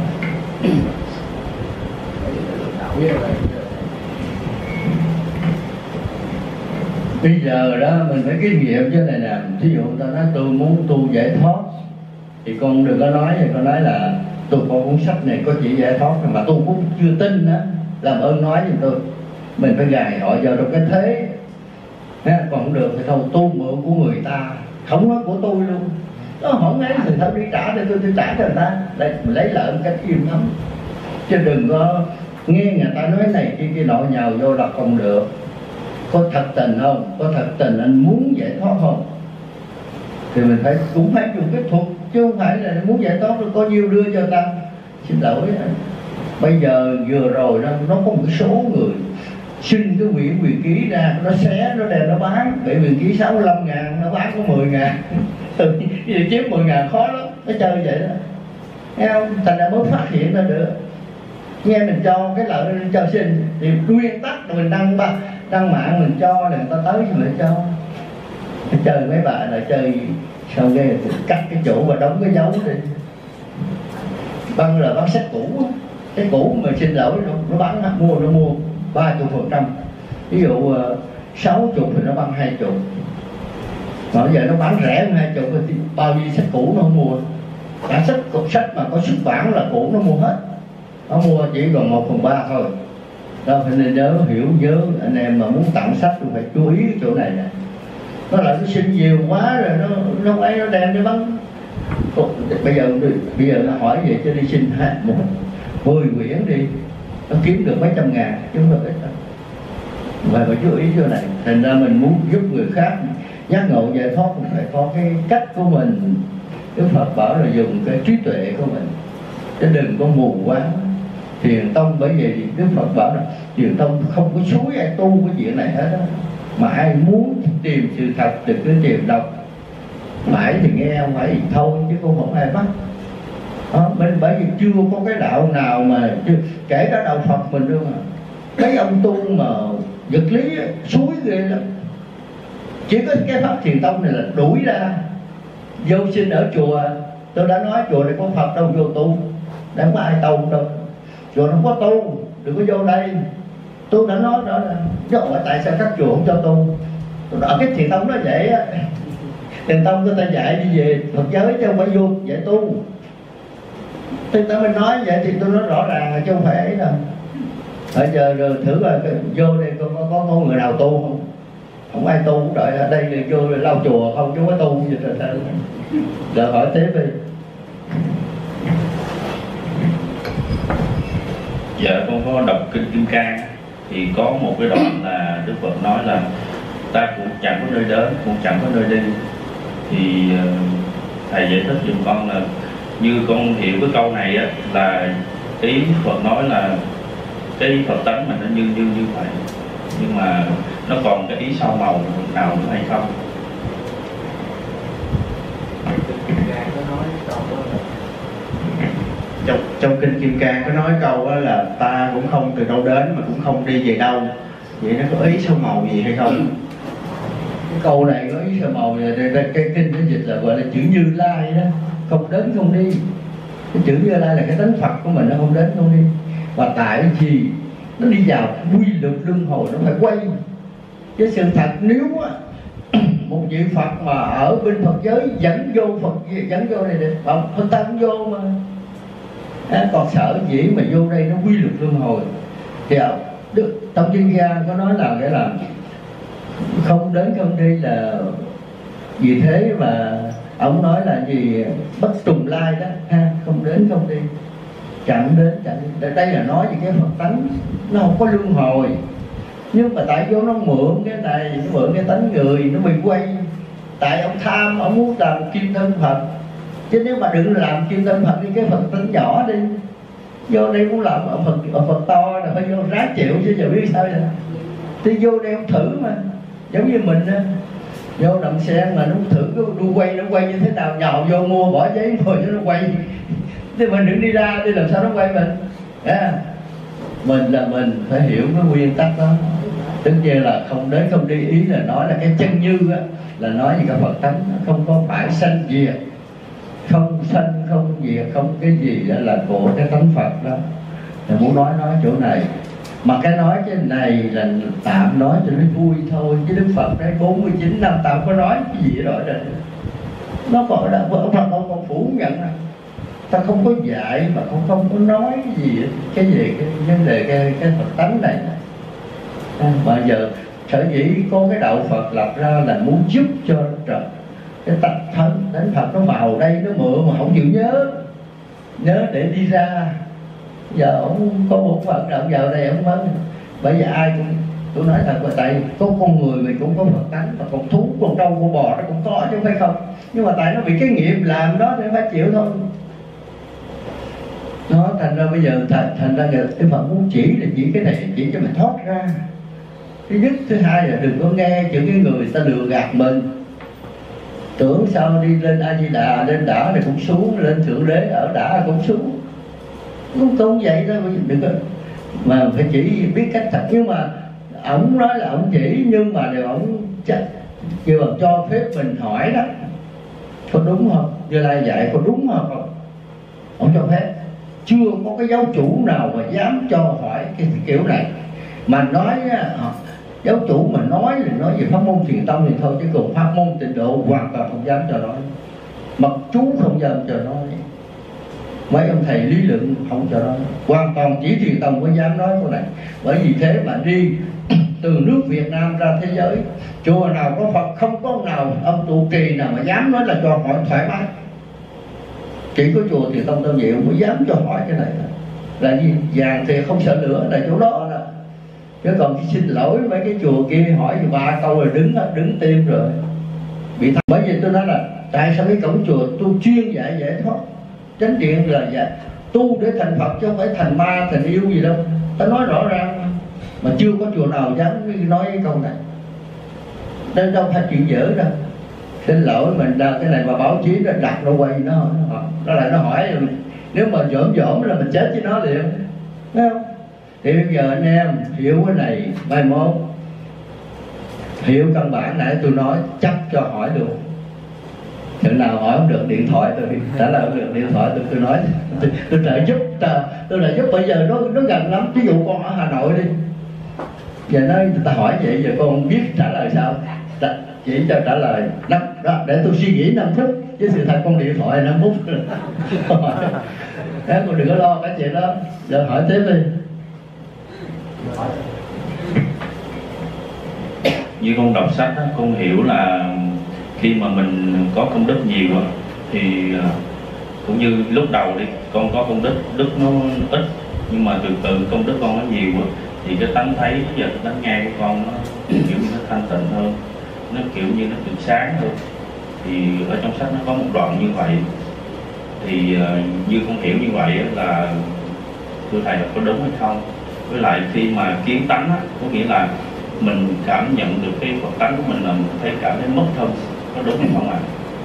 Bây giờ đó mình phải kinh nghiệm cho này nè. Ví dụ người ta nói tôi muốn tu giải thoát, thì con đừng có nói, con nói là tôi có cuốn sách này có chỉ giải thoát, mà tôi cũng chưa tin đó, làm ơn nói giùm tôi. Mình phải gài họ vào trong cái thế. Còn không được thì thôi tu mượn của người ta, không nói của tôi luôn. Nó không ấy thì thôi đi trả để tôi trả cho người ta, để mình lấy lợi một cách im lắm. Chứ đừng có nghe người ta nói này kia nọ nhào vô là không được. Có thật tình không? Có thật tình anh muốn giải thoát không? Thì mình cũng phải dùng cái thuật, chứ không phải là muốn giải thoát có nhiêu đưa cho ta. Xin lỗi, bây giờ vừa rồi nó có một số người xin cái quyền ký ra, nó xé, nó đem nó bán. Cái quyền ký 65.000, nó bán có 10.000. Vì kiếm 10.000 khó lắm, nó chơi vậy đó. Nghe không? Thành ra mới phát hiện ra được. Nghe mình cho cái lợi cho xin, thì nguyên tắc là mình đăng mạng mình cho là người ta tới thì mình cho. Chơi mấy bạn là chơi xong cái cắt cái chỗ và đóng cái dấu đi. Băng là băng sách cũ, cái cũ mà xin lỗi nó bán mua 30%. Ví dụ 60 thì nó băng 20. Mà bây giờ nó bán rẻ hơn 20 thì bao nhiêu sách cũ nó không mua. Cả sách mà có xuất bản là cũ nó mua hết. Nó mua chỉ còn 1/3 thôi. Đó phải nên nhớ anh em mà muốn tặng sách thì phải chú ý cái chỗ này nè. Nó lại nó xin nhiều quá rồi nó đem đi bắn. Bây giờ nó hỏi vậy cho đi xin 10 quyển đi, nó kiếm được mấy trăm ngàn chứ không được ít đâu. Phải chú ý chỗ này. Thành ra mình muốn giúp người khác giác ngộ giải thoát, mình phải có cái cách của mình. Đức Phật bảo là dùng cái trí tuệ của mình, chứ đừng có mù quáng. Thiền tông bởi vì Đức Phật bảo là Thiền tông không có xúi ai tu cái chuyện này hết đó. Mà ai muốn tìm sự thật thì cứ tìm đọc. Mãi thì nghe không phải thì thôi, chứ không ai bắt. Mình bởi vì chưa có cái đạo nào mà kể cả đạo Phật mình luôn mà mấy ông tu mà vật lý suối ghê lắm. Chỉ có cái pháp thiền tông này là đuổi ra. Vô sinh ở chùa, tôi đã nói chùa này có Phật đâu vô tu, không có ai tu đâu. Chùa nó không có tu, đừng có vô đây. Tôi đã nói đó là hỏi tại sao các chùa không cho tu. Tôi nói cái thiền tông nó vậy á. Thiền tông người ta dạy đi về Phật giới chứ không phải vô dạy tu. Thì ta mình nói vậy thì tôi nói rõ ràng là chứ không phải ấy đâu. Bây giờ rồi thử là vô đây có người nào tu không? Không ai tu, đợi ở đây thì vô lau chùa không chứ không có tu gì hết. Rồi hỏi tiếp đi. Dạ con có đọc kinh Kim Cang thì có một cái đoạn là Đức Phật nói là ta cũng chẳng có nơi đến, cũng chẳng có nơi đi. Thì thầy giải thích giùm con là như con hiểu cái câu này á, là ý Phật nói là cái Phật tánh mình nó như vậy, nhưng mà nó còn cái ý sau màu nào nữa hay không? Trong kinh Kim Cang có nói câu đó là ta cũng không từ đâu đến mà cũng không đi về đâu. Vậy nó có ý sau màu gì hay không? Cái câu này có ý sau màu này, cái kinh nó dịch là gọi là chữ Như Lai đó, không đến không đi. Cái chữ Như Lai là cái tánh Phật của mình, nó không đến không đi. Và tại vì nó đi vào quy luật luân hồi, nó phải quay. Cái sự thật nếu một vị Phật mà ở bên Phật giới dẫn vô này được không? Phật ta cũng vô mà. Còn sở dĩ mà vô đây nó quy luật luân hồi. Thì trong chuyên gia có nói là cái là không đến không đi là vì thế mà Ông nói là gì bất trùng lai đó ha, không đến không đi, chẳng đến chẳng đi. Đây là nói về cái Phật tánh nó không có luân hồi, nhưng mà tại vô nó mượn cái này, nó mượn cái tánh người, nó bị quay. Tại ông tham, ông muốn làm một kim thân Phật, chứ nếu mà đừng làm kim thân Phật thì cái Phật tánh nhỏ đi. Vô đây cũng làm Phật to là phải vô ráng chịu chứ giờ biết sao vậy. Thì vô đây ông thử mà, giống như mình á, vô đầm sen mà nó thử cái đu quay nó quay như thế nào, nhào vô mua bỏ giấy rồi cho nó quay. Thì mình đừng đi ra đi làm sao nó quay mình. Mình là mình phải hiểu cái nguyên tắc đó. Tất nhiên là không đến không đi, ý là nói là cái chân như á, là nói về cái Phật tánh không có phải sanh diệt, không sanh không diệt, không cái gì đó là của cái tánh Phật đó. Thì muốn nói chỗ này, mà cái nói cái này là tạm nói cho nó vui thôi, chứ Đức Phật đấy 49 năm tao có nói cái gì đó rồi. Nó gọi là Phật không còn phủ nhận này. Ta không có dạy mà không có nói cái gì cái gì cái vấn đề cái Phật tánh này. Mà giờ sở dĩ có cái đạo Phật lập ra là muốn giúp cho trời cái tập thân đến Phật nó vào đây nó mượn mà không chịu nhớ để đi ra. Giờ ông có một Phật nào vào đây ông mới, bởi vì ai cũng tôi nói thật là tại có con người mình cũng có Phật tánh, và con thú con trâu con bò nó cũng có chứ không phải không, nhưng mà tại nó bị cái nghiệp làm đó thì phải chịu thôi. Nó thành ra bây giờ thành ra cái Phật muốn chỉ là chỉ cái này, chỉ cho mình thoát ra. Thứ nhất, thứ hai là đừng có nghe những cái người ta lừa gạt mình, tưởng sao đi lên A Di Đà, lên đảo này cũng xuống, lên Thượng Đế ở đảo cũng xuống, không vậy đâu. Đừng có mà phải chỉ biết cách thật. Nhưng mà ổng nói là ổng chỉ, nhưng mà đều ổng kêu bằng cho phép mình hỏi đó, có đúng không? Như Lai dạy có đúng không? Ổng cho phép. Chưa có cái giáo chủ nào mà dám cho hỏi cái kiểu này. Mà nói giáo chủ mà nói là nói về pháp môn thiền tông thì thôi, chứ còn pháp môn tịnh độ hoàn toàn không dám cho nói. Mật chú không dám cho nói, mấy ông thầy lý luận không cho nói, hoàn toàn chỉ thiền tông mới dám nói câu này. Bởi vì thế mà đi từ nước Việt Nam ra thế giới, chùa nào có Phật không có nào ông trụ trì nào mà dám nói là cho hỏi thoải mái. Chỉ có chùa Thiền Tông Tân Diệu mới dám cho hỏi cái này. Là gì? Vàng thì không sợ lửa là chỗ đó đó. Chứ còn xin lỗi mấy cái chùa kia hỏi 3 câu rồi đứng tim rồi bị thằng. Bởi vì tôi nói là tại sao cái cổng chùa tu chuyên dạy giải thoát chánh điện là dạy tu để thành Phật chứ không phải thành ma thành yêu gì đâu. Ta nói rõ ràng mà chưa có chùa nào dám nói cái câu này. Nên đâu phải chuyện dở đâu. Xin lỗi mình ra cái này mà báo chí nó đặt nó quay nó lại nó hỏi, nếu mà dỗm là mình chết với nó liền, thấy không? Thì bây giờ anh em hiểu cái này, mai mốt hiểu căn bản nãy tôi nói chắc cho hỏi luôn. Chừng nào hỏi không được điện thoại tôi trả lời không được điện thoại tôi nói tôi trợ giúp bây giờ nó gần lắm. Ví dụ con ở Hà Nội đi, giờ nói người ta hỏi vậy giờ con biết trả lời sao, chỉ cho trả lời đó, để tôi suy nghĩ 5 phút, chứ sự thật con điện thoại 5 phút. Thế con đừng có lo cái chuyện đó. Giờ hỏi tiếp đi. Như con đọc sách đó, con hiểu là khi mà mình có công đức nhiều thì cũng như lúc đầu đi con có công đức nó ít, nhưng mà từ từ công đức con nó nhiều thì cái tánh thấy giờ tánh nghe của con nó kiểu như nó thanh tịnh hơn, nó kiểu như nó được sáng hơn. Thì ở trong sách nó có một đoạn như vậy, thì như con hiểu như vậy là thưa thầy là có đúng hay không. Với lại khi mà kiến tánh á, có nghĩa là mình cảm nhận được cái Phật tánh của mình là mình thấy cảm thấy mất thân, có đúng hay không ạ?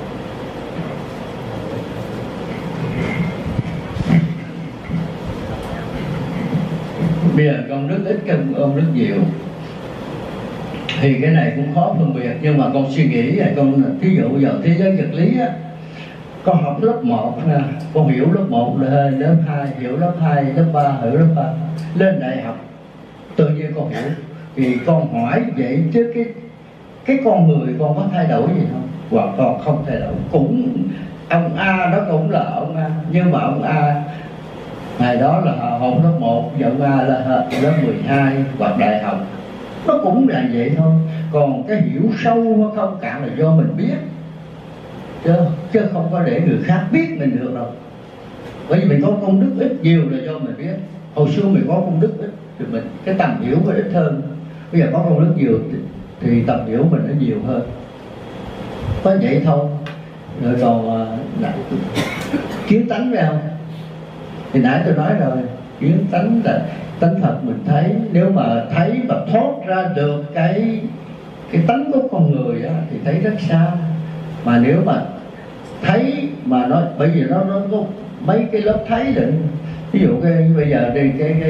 Bây giờ công đức ít công đức nhiều thì cái này cũng khó phân biệt. Nhưng mà con suy nghĩ con ví dụ giờ thế giới vật lý á, con học lớp 1 nha, con hiểu lớp 1 là lớp 2 hiểu lớp 2, lớp 3 hiểu lớp 3, lên đại học tự nhiên con hiểu. Thì con hỏi vậy chứ cái con người con có thay đổi gì không? Hoặc còn không thay đổi. Cũng ông A đó cũng là ông A, nhưng mà ông A ngày đó là học lớp 1, giờ ông A là lớp 12 hoặc đại học, nó cũng là vậy thôi. Còn cái hiểu sâu hay không cạn là do mình biết. chứ không có để người khác biết mình được đâu. Bởi vì mình có công đức ít nhiều là do mình biết. Hồi xưa mình có công đức ít thì mình cái tầm hiểu mình ít hơn, bây giờ có công đức nhiều thì tầm hiểu mình nó nhiều hơn, có vậy thôi. Rồi còn kiến tánh phải không? Thì nãy tôi nói rồi, kiến tánh là tánh Phật mình thấy. Nếu mà thấy và thoát ra được cái tánh của con người đó, thì thấy rất xa. Mà nếu mà thấy mà nó, bởi vì nó có mấy cái lớp thấy định. Ví dụ bây giờ đi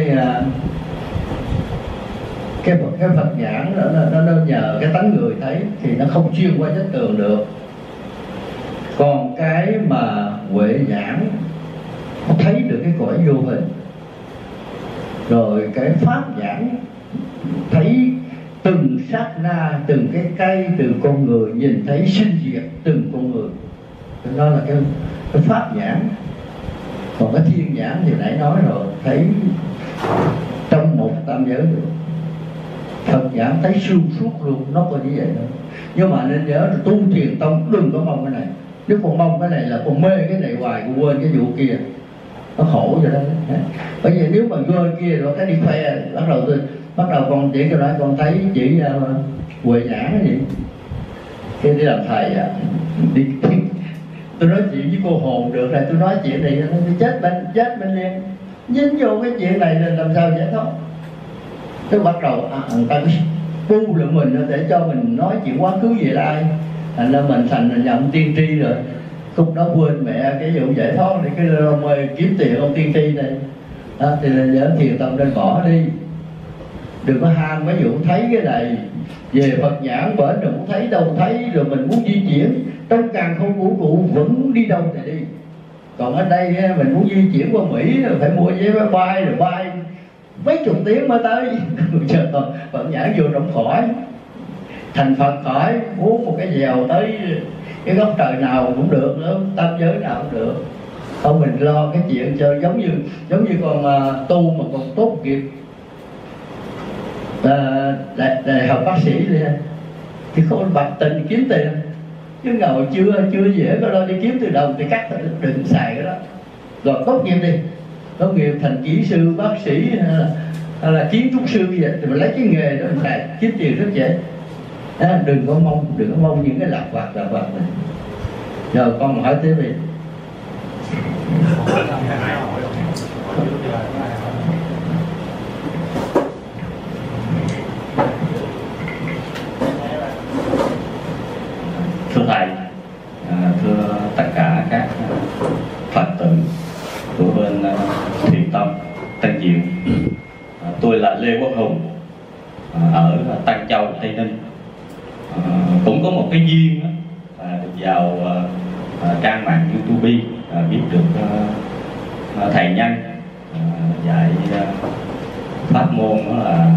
cái Phật nhãn nó nên nhờ cái tánh người thấy thì nó không xuyên qua vách tường được. Còn cái mà huệ nhãn nó thấy được cái cõi vô hình. Rồi cái pháp nhãn thấy từng sát na, từng cái cây, từ con người, nhìn thấy sinh diệt từng con người. Đó là cái pháp nhãn. Còn cái thiên nhãn thì nãy nói rồi, thấy trong một tam giới được. Phật nhãn thấy xuyên suốt luôn, nó có như vậy thôi. Nhưng mà nên nhớ tu thiền tông đừng có mong cái này. Nếu con mong cái này là con mê cái này hoài, con quên cái vụ kia, nó khổ rồi đó. Bởi vì nếu mà quên kia rồi cái đi khoe, bắt đầu con chỉ cho nói con thấy chỉ huệ nhãn cái gì, cái đi làm thầy à, đi tôi nói chuyện với cô hồn được rồi, tôi nói chuyện này nó chết bên liền, dính vô cái chuyện này là làm sao giải thoát. Tôi bắt đầu người ta bu lại mình để cho mình nói chuyện quá khứ về lai, thành ra mình thành nhậm tiên tri rồi. Khúc đó quên mẹ cái vụ giải thoát thì cái ông ơi kiếm tiền ông tiên tri này đó, thì là nhớ thiền tâm nên bỏ đi, đừng có ham cái vụ thấy cái này. Về Phật nhãn bển rồi cũng thấy đâu thấy, rồi mình muốn di chuyển trong càng không vũ trụ vẫn đi đâu thì đi. Còn ở đây mình muốn di chuyển qua Mỹ rồi phải mua vé máy bay rồi bay mấy chục tiếng mới tới. Chờ Phật nhãn vô trong khỏi thành Phật khỏi, muốn một cái dèo tới cái góc trời nào cũng được nữa, tam giới nào cũng được. Không mình lo cái chuyện cho giống như con tu mà còn tốt nghiệp đại học bác sĩ đi thì không bạc tình kiếm tiền, chứ ngồi chưa dễ có lo đi kiếm từ đầu thì cắt đừng xài cái đó. Rồi tốt nghiệp đi, tốt nghiệp thành kỹ sư bác sĩ hay là kiến trúc sư gì vậy thì mình lấy cái nghề đó mình xài kiếm tiền rất dễ. Đừng có mong những cái lạc vặt này. Giờ con hỏi tiếp đi. Thưa thầy, thưa tất cả các Phật tử của bên Thiền Tông Tân Diệu, tôi là Lê Quốc Hùng ở Tân Châu, Tây Ninh. Cũng có một cái duyên được vào trang mạng YouTube, biết được thầy Nhân dạy pháp môn đó là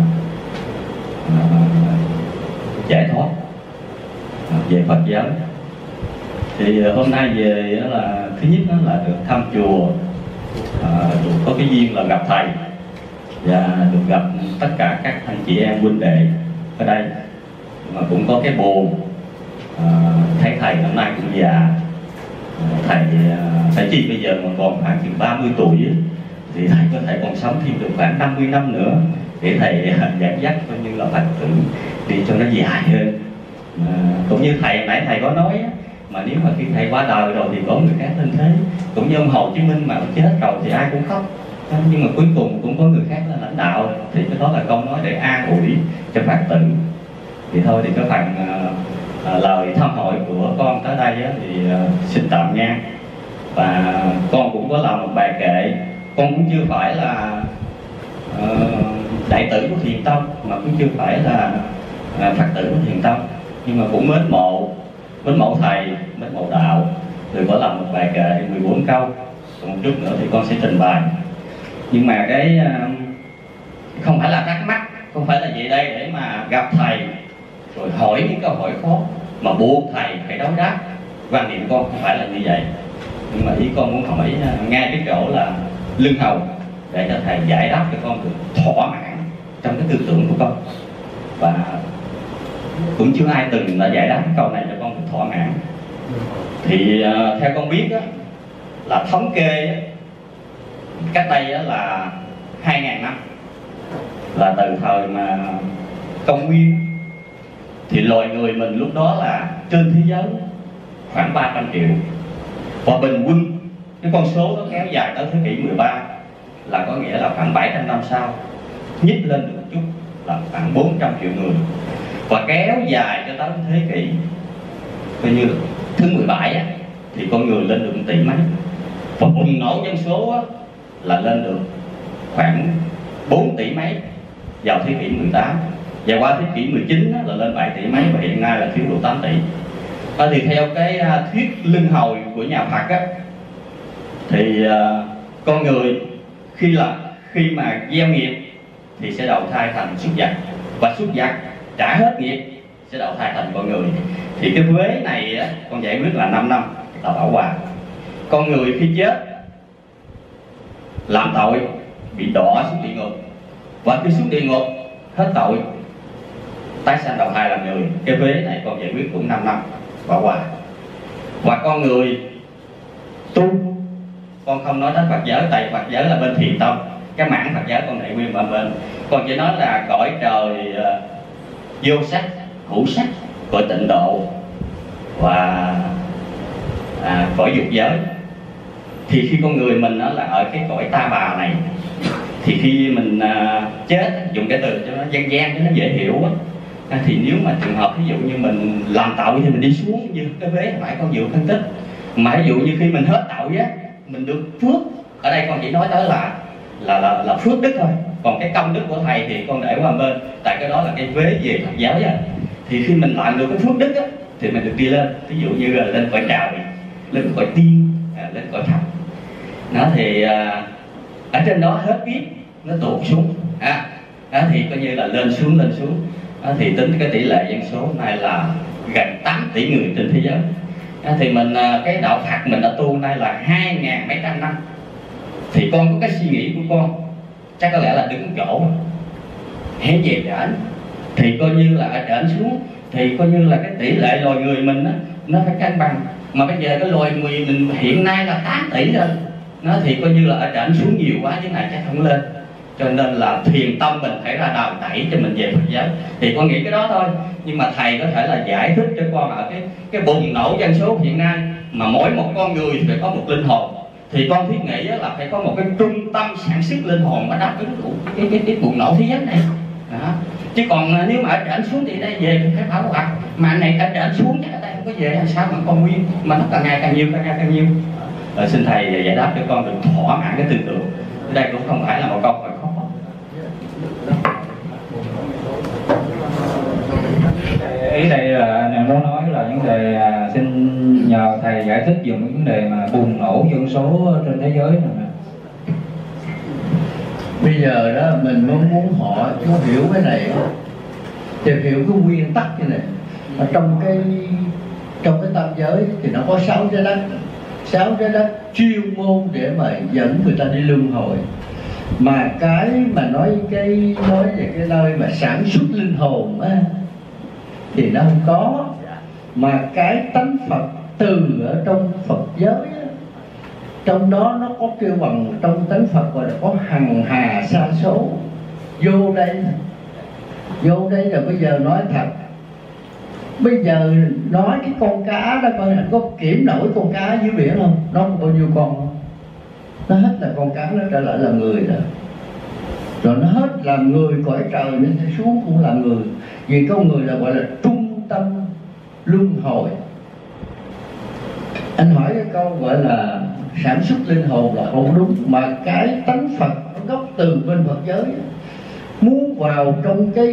giải thoát về Phật giáo. Thì hôm nay về đó là thứ nhất đó là được thăm chùa, được có cái duyên là gặp thầy và được gặp tất cả các anh chị em huynh đệ ở đây. Mà cũng có cái buồn thấy thầy năm nay cũng già, thầy phải chi bây giờ mà còn khoảng chừng 30 tuổi ấy, thì thầy có thể còn sống thêm được khoảng 50 năm nữa để thầy dẫn dắt coi như là Phật tử đi cho nó dài hơn. Cũng như thầy nãy thầy có nói á, mà nếu mà khi thầy qua đời rồi thì có người khác lên thế. Cũng như ông Hồ Chí Minh mà ông chết rồi thì ai cũng khóc, nhưng mà cuối cùng cũng có người khác là lãnh đạo, thì cái đó là câu nói để an ủi cho Phật tử. Thì thôi thì cái phần lời thăm hỏi của con tới đây á, thì xin tạm ngang. Và con cũng có làm một bài kệ. Con cũng chưa phải là đại tử của Thiền Tông, mà cũng chưa phải là Phật tử của Thiền Tông, nhưng mà cũng mến mộ thầy, mến mộ đạo. Rồi có làm một bài kệ 14 câu. Còn một chút nữa thì con sẽ trình bày. Nhưng mà cái không phải là thắc mắc, không phải là về đây để mà gặp thầy rồi hỏi những câu hỏi khó mà buộc thầy phải đối đáp. Quan niệm con không phải là như vậy. Nhưng mà ý con muốn hỏi ngay cái chỗ là lưng hầu, để cho thầy giải đáp cho con được thỏa mãn trong cái tư tưởng của con. Và cũng chưa ai từng là giải đáp cái câu này cho con được thỏa mãn. Thì theo con biết á, là thống kê á, cách đây á, là 2.000 năm, là từ thời mà công nguyên, thì loài người mình lúc đó là trên thế giới khoảng 300 triệu, và bình quân cái con số nó kéo dài tới thế kỷ 13 là có nghĩa là khoảng 700 năm sau nhích lên được một chút là khoảng 400 triệu người, và kéo dài cho tới thế kỷ coi như thứ 17 á, thì con người lên được 1 tỷ mấy, và bùng nổ dân số á, là lên được khoảng 4 tỷ mấy vào thế kỷ 18, và qua thế kỷ 19 á, là lên 7 tỷ mấy, và hiện nay là thiếu độ 8 tỷ. Thì theo cái thuyết luân hồi của nhà Phật á, thì con người khi mà gieo nghiệp thì sẽ đầu thai thành súc vật, và súc vật trả hết nghiệp sẽ đầu thai thành con người. Thì cái vế này á, con giải quyết là 5 năm là bảo hòa. Con người khi chết làm tội bị đọa xuống địa ngục, và khi xuống địa ngục hết tội tái sanh đầu thai làm người. Cái vế này con giải quyết cũng 5 năm bảo hòa. Và con người tu, con không nói đến Phật giới, tại Phật giới là bên thiền tông, cái mảng Phật giới con đại nguyên ở bên, con chỉ nói là cõi trời vô sắc, hữu sắc, cõi tịnh độ và cõi dục giới. Thì khi con người mình là ở cái cõi ta bà này, thì khi mình chết, dùng cái từ cho nó dân gian cho nó dễ hiểu á, thì nếu mà trường hợp ví dụ như mình làm tội thì mình đi xuống như cái vế phải con vừa phân tích, mà ví dụ như khi mình hết tội á, mình được phước. Ở đây con chỉ nói tới là phước đức thôi, còn cái công đức của thầy thì con để qua bên, tại cái đó là cái vế về Phật giáo á. Thì khi mình làm được cái phước đức á, thì mình được đi lên, ví dụ như là lên cõi trời, lên cõi tiên, lên cõi thần. Nó thì ở trên đó hết biết nó tụt xuống, thì coi như là lên xuống. Thì tính cái tỷ lệ dân số nay là gần 8 tỷ người trên thế giới. Thì mình cái đạo Phật mình đã tu nay là 2.000 mấy trăm năm. Thì con có cái suy nghĩ của con chắc có lẽ là đứng chỗ hãy về trển, thì coi như là ở trển xuống thì coi như là cái tỷ lệ loài người mình á, nó phải cân bằng. Mà bây giờ cái loài người mình hiện nay là 8 tỷ rồi, nó thì coi như là ở trển xuống nhiều quá, chứ này chắc không lên. Cho nên là thiền tâm mình phải ra đào tẩy cho mình về Phật giáo. Thì con nghĩ cái đó thôi. Nhưng mà thầy có thể là giải thích cho con ở cái bùng nổ dân số hiện nay, mà mỗi một con người thì phải có một linh hồn. Thì con thiết nghĩ là phải có một cái trung tâm sản xuất linh hồn mà đáp ứng cái bùng nổ thế giới này. Đó. Chứ còn nếu mà ở trển xuống thì đây về thì phải bảo hòa. Mà anh này ở trển xuống chắc ở đây không có về, sao mà còn nguyên, mà nó càng ngày càng nhiều. Xin thầy giải đáp cho con được thỏa mãn cái tư tưởng. Đây cũng không phải là một câu hỏi khó. Ý đây là anh muốn nói là vấn đề xin nhờ thầy giải thích về vấn đề mà bùng nổ dân số trên thế giới này. Bây giờ đó mình muốn họ chú hiểu cái này, tìm hiểu cái nguyên tắc như này. Ở trong cái tam giới thì nó có 6 trái đất chuyên môn để mà dẫn người ta đi luân hồi. Mà cái mà nói về cái nơi mà sản xuất linh hồn á, thì nó không có. Mà cái tánh Phật từ ở trong Phật giới á, trong đó nó có kêu bằng trong tánh Phật gọi là có hằng hà sa số. Vô đây là bây giờ nói thật, bây giờ nói cái con cá đó coi, anh có kiểm nổi con cá dưới biển không? Nó có bao nhiêu con không? Nó hết là con cá, nó trở lại là người rồi. Rồi nó hết làm người, cõi trời nên xuống cũng là người. Vì con người là gọi là trung tâm luân hồi. Anh hỏi cái câu gọi là sản xuất linh hồn là không đúng. Mà cái tánh Phật gốc từ bên Phật giới muốn vào trong cái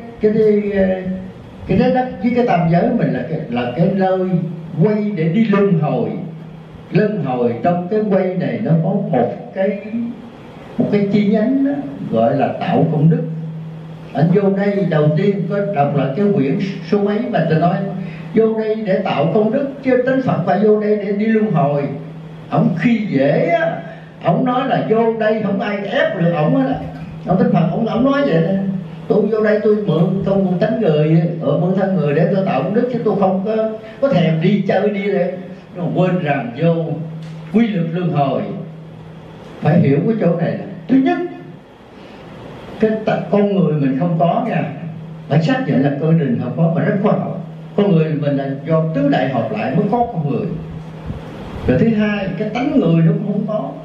trái đất với cái tam giới mình là cái nơi quay để đi luân hồi. Trong cái quay này nó có một cái chi nhánh đó, gọi là tạo công đức. Anh vô đây đầu tiên có đọc là cái quyển số mấy mà tôi nói vô đây để tạo công đức, chứ tánh Phật phải vô đây để đi luân hồi. Ông khi dễ á, ông nói là vô đây không ai ép được ổng á. Ông tánh Phật ông nói vậy nè, tôi vô đây tôi mượn tánh người, mượn thân người để tôi tạo công đức, chứ tôi không có thèm đi chơi đi đây. nó quên rằng vô quy luật luân hồi. Phải hiểu cái chỗ này là thứ nhất, cái con người mình không có nha, phải xác nhận là cơ đình không có, mà rất khoa học. Con người mình là do tứ đại hợp lại mới có con người. Rồi thứ hai, cái tánh người nó cũng không có,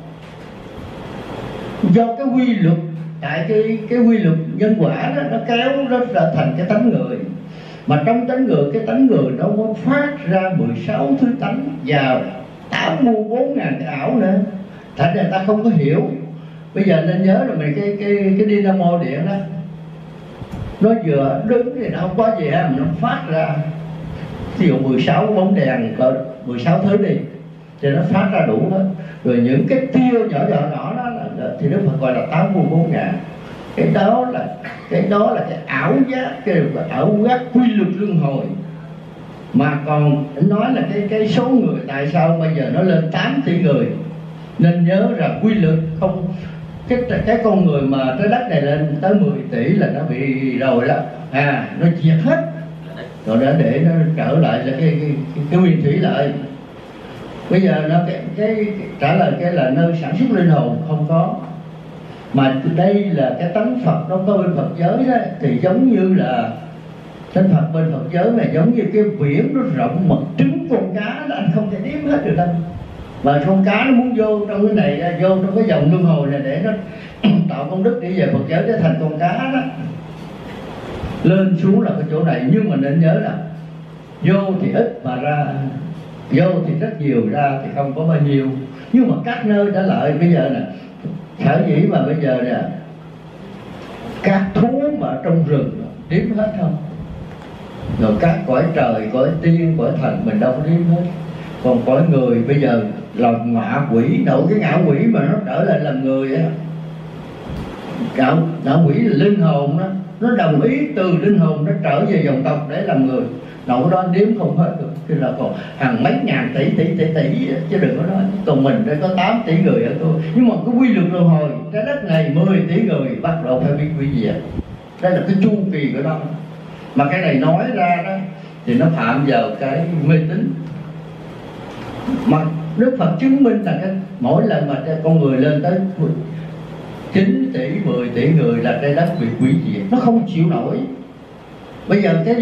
do cái quy luật, tại cái quy luật nhân quả đó, nó kéo nó trở thành cái tánh người. Mà trong tánh người, cái tánh người nó có phát ra 16 thứ tánh và 84.000 cái ảo nữa. Thành ra người ta không có hiểu. Bây giờ nên nhớ là mình cái dynamo điện đó, nó vừa đứng thì nó không có gì hết, nó phát ra ví dụ 16 bóng đèn, 16 thứ đi, thì nó phát ra đủ hết. Rồi những cái tia nhỏ đó thì Đức Phật gọi là 84.000. Cái đó là cái ảo giác, cái ảo giác quy luật luân hồi. Mà còn nói là cái số người tại sao bây giờ nó lên 8 tỷ người, nên nhớ rằng quy luật không, cái con người mà trái đất này lên tới 10 tỷ là nó bị rồi đó, nó diệt hết rồi, để nó trở lại là cái nguyên thủy lại. Bây giờ nó cái trả lời cái là nơi sản xuất linh hồn không có, mà đây là cái tánh Phật nó có bên Phật giới đó, thì giống như là tánh Phật bên Phật giới này giống như cái biển nó rộng mật trứng con cá đó, anh không thể đếm hết được đâu. Mà con cá nó muốn vô trong cái này, vô trong cái dòng luân hồi này để nó tạo công đức để về Phật giới để thành con cá đó. Lên xuống là cái chỗ này, nhưng mà nên nhớ là vô thì ít mà ra, vô thì rất nhiều, ra thì không có bao nhiêu. Nhưng mà các nơi đã lợi bây giờ nè, sở dĩ mà bây giờ nè, các thú mà trong rừng đếm hết không? Rồi các cõi trời, cõi tiên, cõi thần mình đâu có đếm hết. Còn cõi người bây giờ là ngạ quỷ, nội cái ngạ quỷ mà nó trở lại làm người á. Ngạ quỷ là linh hồn đó, nó đồng ý từ linh hồn nó trở về dòng tộc để làm người. Nội đó đếm không hết được, thì là còn hàng mấy ngàn tỷ chứ đừng có nói. Còn mình đây có 8 tỷ người ở thôi. Nhưng mà cái quy luật luân hồi trái đất này 10 tỷ người bắt đầu phải bị quy diệt. Đây là cái chu kỳ của nó. Mà cái này nói ra đó thì nó phạm vào cái mê tín. Mà Đức Phật chứng minh là cái mỗi lần mà con người lên tới 9 tỷ, 10 tỷ người là trái đất bị hủy diệt, nó không chịu nổi. Bây giờ ví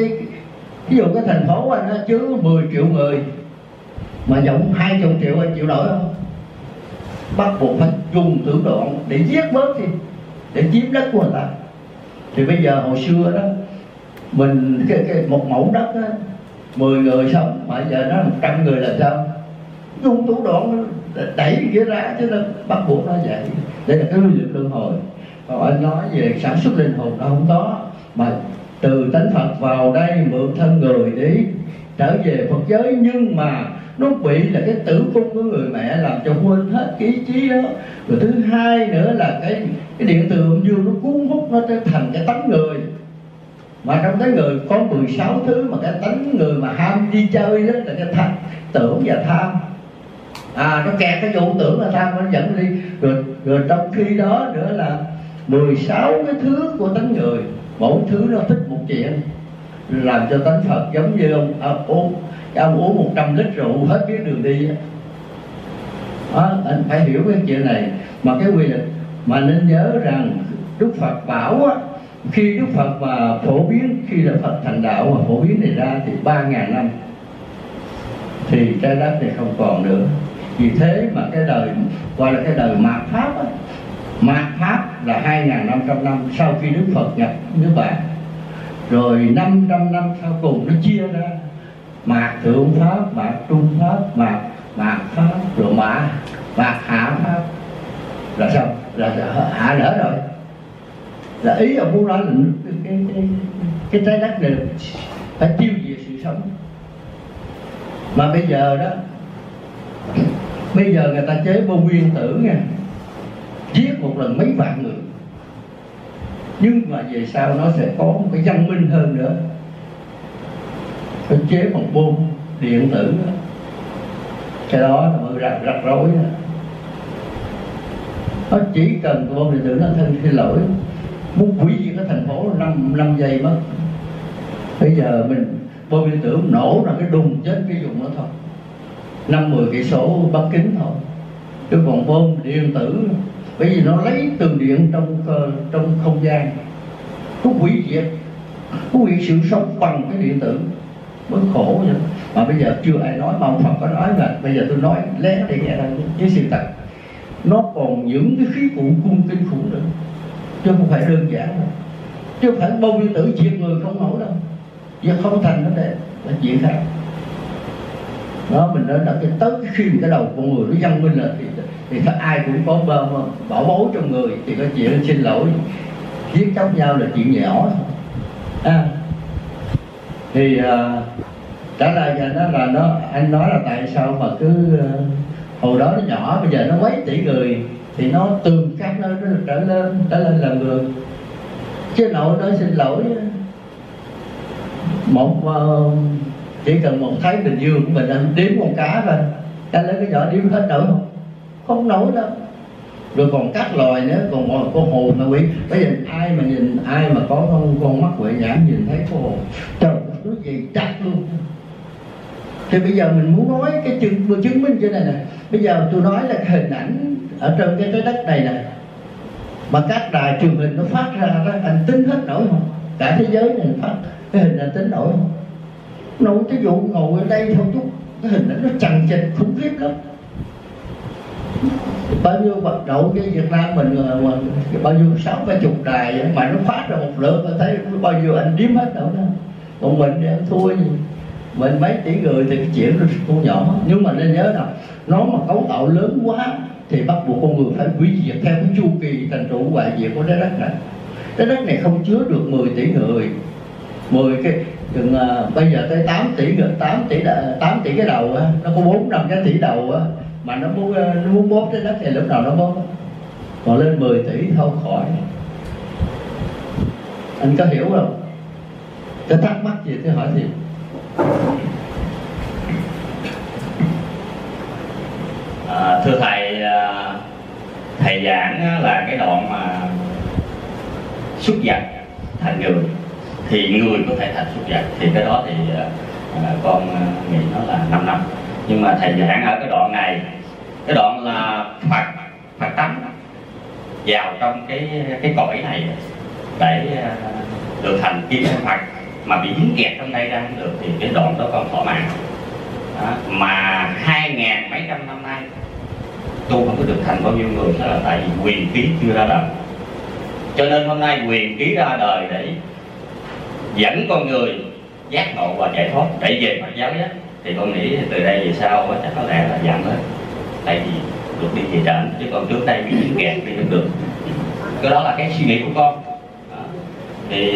dụ cái thành phố anh nó chứa 10 triệu người mà rộng 20 triệu, anh chịu nổi không? Bắt buộc phải dùng tử đoạn để giết bớt đi, để chiếm đất của người ta. Thì bây giờ hồi xưa đó mình một mẫu đất đó, 10 người sống, mà giờ nó 100 người là sao? Dùng thủ đoạn đẩy kia ra, chứ nó bắt buộc nó vậy. Đây là cái quy luật luân hồi. Còn anh nói về sản xuất linh hồn nó không có, mà từ tánh Phật vào đây mượn thân người để trở về Phật giới, nhưng mà nó bị là cái tử cung của người mẹ làm cho quên hết cái ý chí đó. Rồi thứ hai nữa là cái điện từ âm dương nó cuốn hút nó trở thành cái tánh người. Mà trong cái người có 16 thứ, mà cái tánh người mà ham đi chơi đó là cái tưởng và tham. Nó kẹt cái vụ tưởng và tham nó dẫn đi. Rồi trong khi đó nữa là 16 cái thứ của tánh người, mỗi thứ nó thích một chuyện, làm cho tánh Phật giống như ông uống 100 lít rượu hết biết đường đi đó. Anh phải hiểu cái chuyện này. Mà cái quy luật mà nên nhớ rằng Đức Phật bảo á, khi Đức Phật mà phổ biến, khi Đức Phật thành đạo mà phổ biến này ra thì 3.000 năm thì trái đất này không còn nữa. Vì thế mà cái đời gọi là cái đời mạt Pháp á, mạt Pháp là 2.500 năm sau khi Đức Phật nhập nước Bạn. Rồi 500 năm sau cùng nó chia ra mạt thượng Pháp, mạt trung Pháp, mạt Pháp, rồi mạt hạ Pháp. Là sao? Là hạ nở rồi. Là ý ông muốn nói là cái trái đất này phải tiêu diệt sự sống. Mà bây giờ đó, bây giờ người ta chế bom nguyên tử nha, giết một lần mấy vạn người. Nhưng mà về sau nó sẽ có một cái văn minh hơn nữa, phải chế một bom điện tử đó. Cái đó là mới rắc rối đó. Nó chỉ cần bom điện tử nó thân khi lỗi muốn hủy diệt cái thành phố 5 giây mất. Bây giờ mình bom điện tử nổ là cái đùng chết cái vùng đó thôi. 5-10 cây số bán kính thôi, chứ còn bom điện tử bởi vì nó lấy từ điện trong không gian, nó hủy diệt sự sống bằng cái điện tử, mới khổ vậy. Mà bây giờ chưa ai nói, mà ông Phật có nói là bây giờ tôi nói lén để nghe cái sự thật, nó còn những cái khí cụ cung kinh khủng nữa, chứ không phải đơn giản đâu, chứ không phải bom điện tử diệt người không nổi đâu, việc không thành vấn đề là chuyện khác. Đó, mình nói là tới khi cái đầu con người nó văn minh là thì ai cũng có bảo bối trong người, thì có chuyện xin lỗi giết chóc nhau là chuyện nhỏ thôi. Thì trả lời cho nó là anh nói là tại sao mà cứ hồi đó nó nhỏ, bây giờ nó mấy tỷ người thì nó từng các nơi nó trở lên là người, chứ nội nói xin lỗi chỉ cần một Thái Bình Dương của mình anh đếm con cá thôi, cái lấy cái nhỏ đếm hết nổi không nổi đâu. Rồi còn các loài nữa, còn con hồ mà quỷ, bây giờ ai mà có con mắt huệ nhãn nhìn thấy con hồ, trời nó gì chắc luôn. Thì bây giờ mình muốn nói cái chứng minh chỗ này nè, bây giờ tôi nói là hình ảnh ở trên cái trái đất này nè, mà các đài truyền hình nó phát ra đó, anh tính hết nổi không? Cả thế giới này phát cái hình anh tính nổi không? Nổi cái vụ ngồi ở đây thôi chút, cái hình nó chằng chịt khủng khiếp lắm. Bao nhiêu vận động cái Việt Nam mình bao nhiêu 60-70 đài mà nó phát ra một lượt, tôi thấy bao nhiêu anh điếm hết đâu đó. Còn mình thì anh thua gì, mình mấy tỷ người thì cái chuyện nó cũng nhỏ, nhưng mà nên nhớ là nó mà cấu tạo lớn quá thì bắt buộc con người phải hủy diệt theo cái chu kỳ thành trụ hoại diệt của trái đất này. Trái đất này không chứa được 10 tỷ người, 10 cái bây giờ tới 8 tỷ người, 8 tỷ cái đầu á, nó có 4-5 cái tỷ đầu á, mà nó muốn bóp trái đất thì lúc nào nó bóp, còn lên 10 tỷ thôi khỏi. Anh có hiểu không? Cái thắc mắc gì tôi hỏi gì? Thưa thầy, thầy giảng là cái đoạn mà xuất vật thành người, thì người có thể thành xuất vật, thì cái đó thì con nghĩ nó là 5 năm. Nhưng mà thầy giảng ở cái đoạn này, cái đoạn là Phật tánh vào trong cái cõi này để được thành Kim Thân Phật, mà bị dính kẹt trong đây ra không được, thì cái đoạn đó còn thỏa mãn. Mà 2000 mấy trăm năm nay tu không có được thành bao nhiêu người, đó là tại vì quyền ký chưa ra đời. Cho nên hôm nay quyền ký ra đời để dẫn con người giác ngộ và giải thoát, để về Phật giáo đó. Thì con nghĩ từ đây về sau chắc có lẽ là dặn hết, tại vì được đi về trển, chứ còn trước đây bị dính kẹt đi không được. Cái đó là cái suy nghĩ của con. Thì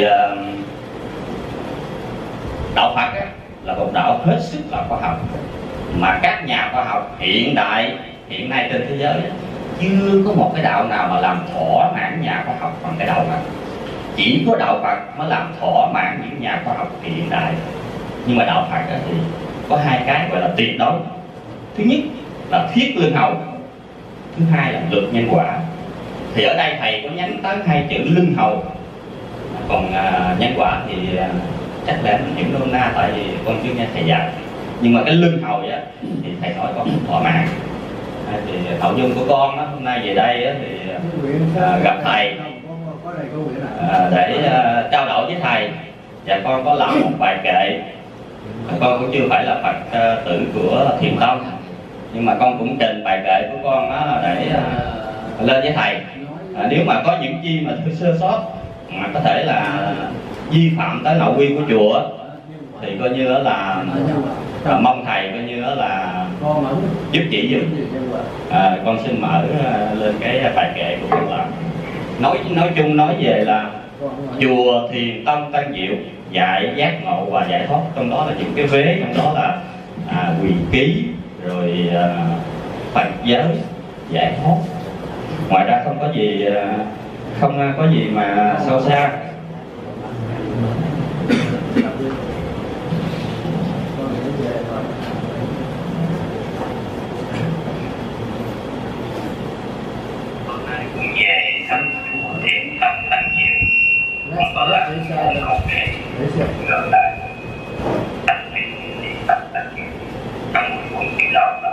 đạo Phật á, là một đạo hết sức là khoa học, mà các nhà khoa học hiện nay trên thế giới á, chưa có một cái đạo nào mà làm thỏa mãn nhà khoa học bằng cái đạo Phật. Chỉ có đạo Phật mới làm thỏa mãn những nhà khoa học hiện đại. Nhưng mà đạo Phật á, thì có hai cái gọi là tuyệt đối. Thứ nhất là thiết lương hầu, thứ hai là luật nhân quả. Thì ở đây thầy có nhắn tới hai chữ lương hầu, còn nhân quả thì chắc là mình hiểu nôm na, tại vì con chưa nghe thầy dạy. Nhưng mà cái lương hầu á, thì thầy nói con không thỏa mãn. Thì nội dung của con á, hôm nay về đây á, thì gặp thầy để trao đổi với thầy, và con có làm một bài kệ. Con cũng chưa phải là Phật tử của Thiền Tông, nhưng mà con cũng trình bài kệ của con đó để lên với thầy. Nếu mà có những chi mà sơ sót mà có thể là vi phạm tới nội quy của chùa, thì coi như là mong thầy coi như là giúp chỉ giúp. Con xin mở lên cái bài kệ của con làm. Nói chung nói về là chùa Thiền Tông Tân Diệu dạy giác ngộ và giải thoát, trong đó là những cái vế, trong đó là quyền ký, rồi Phật giới, giải thoát. Ngoài ra không có gì mà sâu xa. Thiền Tông Tân Diệu có là một thể ngược lại đặc biệt trong quần kỳ đạo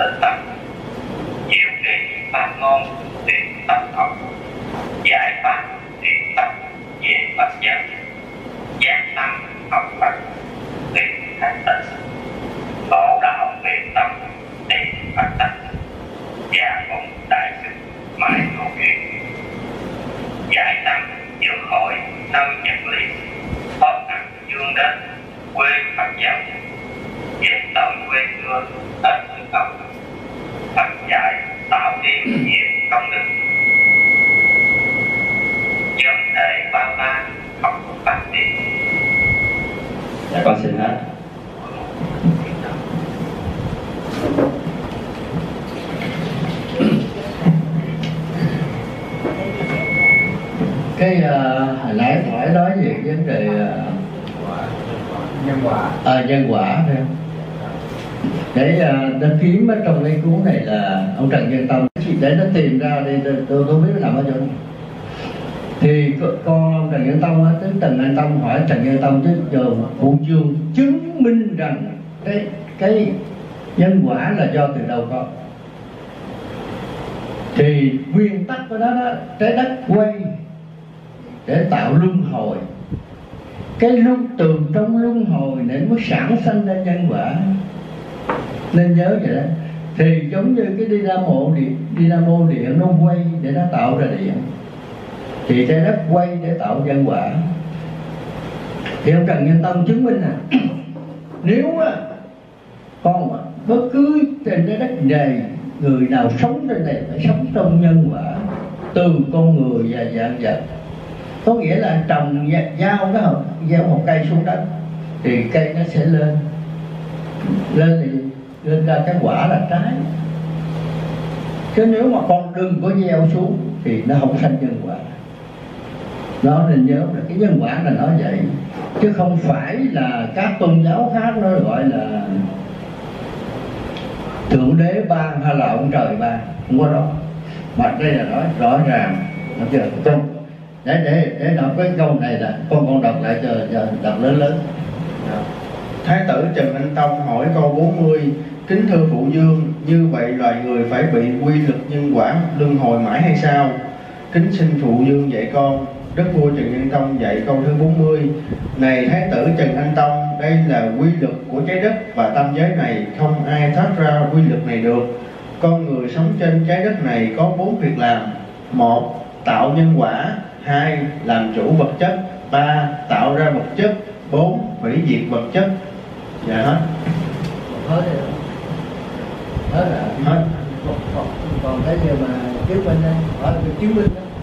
tĩnh tâm, diệu kỳ pháp môn tuyệt tâm học, giải pháp tuyệt tâm về Phật giáo, giác tâm học Phật tuyệt thanh tịnh, ngộ đạo tuyệt tâm tìm Phật tánh, và cùng đại sự mãi vô duyên, giải tâm vượt khỏi nơi nhật lý, thoát nặng dương đến quê Phật giáo, về tới quê hương ở xứ Phật, Phật dạy tạo thêm nhiều công đức, chân thể ba ba học phát triển. Dạ con xin hết. Cái hồi nãy hỏi nói về vấn đề nhân quả. Nhân quả phải không? Để nó kiếm ở trong cái cuốn này là ông Trần Nhân Tông, để nó tìm ra đi, tôi không biết nó nằm ở chỗ nào. Thì con ông Trần Nhân Tông á, tới Trần Nhân Tông hỏi Trần Nhân Tông tới giờ Phụ Dương chứng minh rằng cái nhân quả là do từ đâu có. Thì nguyên tắc của nó đó, trái đất quay để tạo luân hồi, cái từ trong luân hồi này mới sản sinh ra nhân quả, nên nhớ vậy đó. Thì giống như cái dynamo điện nó quay để nó tạo ra điện, thì trái đất quay để tạo nhân quả. Thì ông Trần Nhân Tông chứng minh nè, nếu con bất cứ trên trái đất này người nào sống trên này phải sống trong nhân quả từ con người và vạn vật. Có nghĩa là trồng gieo một cây xuống đất thì cây nó sẽ lên ra cái quả là trái. Chứ nếu mà con đừng có gieo xuống thì nó không sanh nhân quả. Nó nên nhớ là cái nhân quả là nó vậy, chứ không phải là các tôn giáo khác nó gọi là thượng đế ban hay là ông trời ban, không có đó. Mà đây là nói rõ ràng. Để đọc cái câu này là con đọc lại cho đọc lớn. Thái tử Trần Anh Tông hỏi câu 40: kính thưa Phụ Dương, như vậy loài người phải bị quy lực nhân quả luân hồi mãi hay sao? Kính xin Phụ Dương dạy con. Đức vua Trần Nhân Tông dạy câu thứ 40: này Thái tử Trần Anh Tông, đây là quy luật của trái đất và tam giới này, không ai thoát ra quy luật này được. Con người sống trên trái đất này có 4 việc làm: 1. Tạo nhân quả, 2. Làm chủ vật chất, 3. Tạo ra vật chất, 4. Hủy diệt vật chất. Dạ hết. Hết rồi. Hết. Còn cái gì mà chứng minh đây, hỏi là chứng minh đó.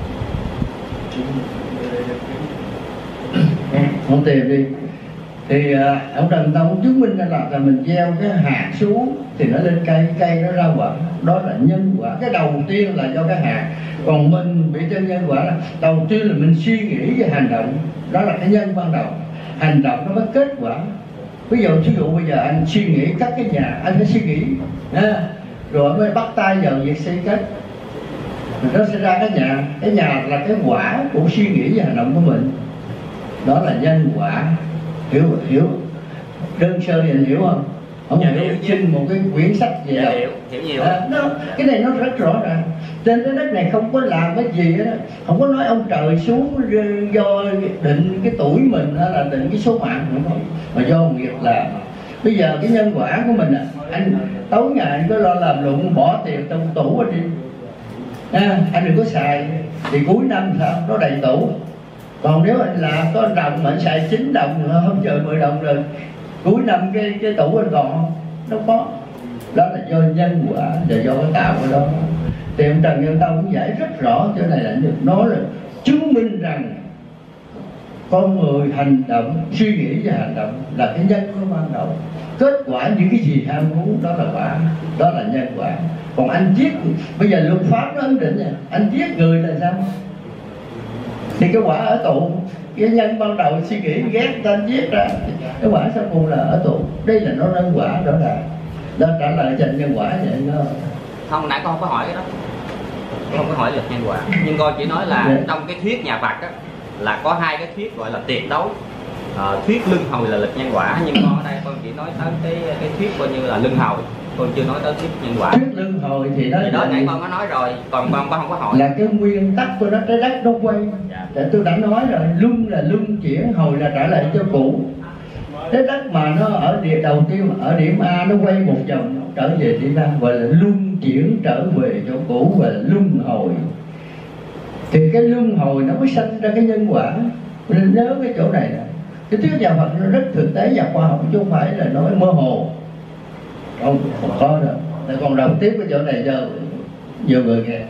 Không tìm đi. Thì ông Trần Tông chứng minh ra là mình gieo cái hạt xuống thì nó lên cây nó ra quả. Đó là nhân quả. Cái đầu tiên là do cái hạt. Còn mình bị trên nhân quả là đầu tiên là mình suy nghĩ và hành động. Đó là cái nhân ban đầu. Hành động nó mới kết quả. Ví dụ bây giờ anh suy nghĩ cắt cái nhà, anh phải suy nghĩ rồi mới bắt tay vào việc xây cất, nó sẽ ra cái nhà. Cái nhà là cái quả của suy nghĩ và hành động của mình. Đó là nhân quả. Hiểu đơn sơ thì anh hiểu không? Không hiểu xin một cái quyển sách gì đâu. Hiểu nhiều. Cái này nó rất rõ ràng. Trên cái đất này không có làm cái gì đó, không có nói ông trời xuống do định cái tuổi mình hay là định cái số mạng không, mà do nghiệp làm. Bây giờ cái nhân quả của mình anh tối ngày anh có lo làm lụng bỏ tiền trong tủ ở đi, anh đừng có xài thì cuối năm sao nó đầy tủ. Còn nếu anh là có đồng mà anh xài 9 đồng không chờ 10 đồng rồi cuối năm cái tủ anh còn không? Đâu có. Đó là do nhân quả và do cái tạo của đó. Thì ông Trần Nhân Tông cũng giải rất rõ chỗ này là nói là chứng minh rằng con người hành động, suy nghĩ và hành động là cái nhân nó ban đầu. Kết quả những cái gì ham muốn đó là quả, đó là nhân quả. Còn anh giết, bây giờ luật pháp nó ấn định nha, anh giết người là sao? Thì cái quả ở tù, cái nhân ban đầu suy nghĩ ghét người ta anh giết ra, cái quả sau cùng là ở tù. Đây là nó nhân quả đó là. Đó trả lời cho nhân quả vậy đó. Không, nãy con không có hỏi cái đó, con không có hỏi luật nhân quả, nhưng con chỉ nói là trong cái thuyết nhà Phật á, là có 2 cái thuyết gọi là tuyệt đối. Thuyết luân hồi là luật nhân quả, nhưng con ở đây con chỉ nói tới cái thuyết coi như là luân hồi. Con chưa nói tới thuyết nhân quả. Thuyết luân hồi thì nó đó nãy con có nói rồi, còn con không có hỏi. Là cái nguyên tắc của nó, trái đất nó quay. Dạ. Để tôi đã nói rồi, luân là luân chuyển, hồi là trở lại cho cũ. Trái đất mà nó ở địa đầu tiên, ở điểm A nó quay một vòng trở về điểm A, gọi là luân chuyển trở về chỗ cũ, gọi là luân hồi. Thì cái luân hồi nó mới sanh ra cái nhân quả. Nên nhớ cái chỗ này nè, cái thuyết nhà Phật nó rất thực tế và khoa học chứ không phải là nói mơ hồ. Không có đâu. Để còn đọc tiếp cái chỗ này cho nhiều người nghe.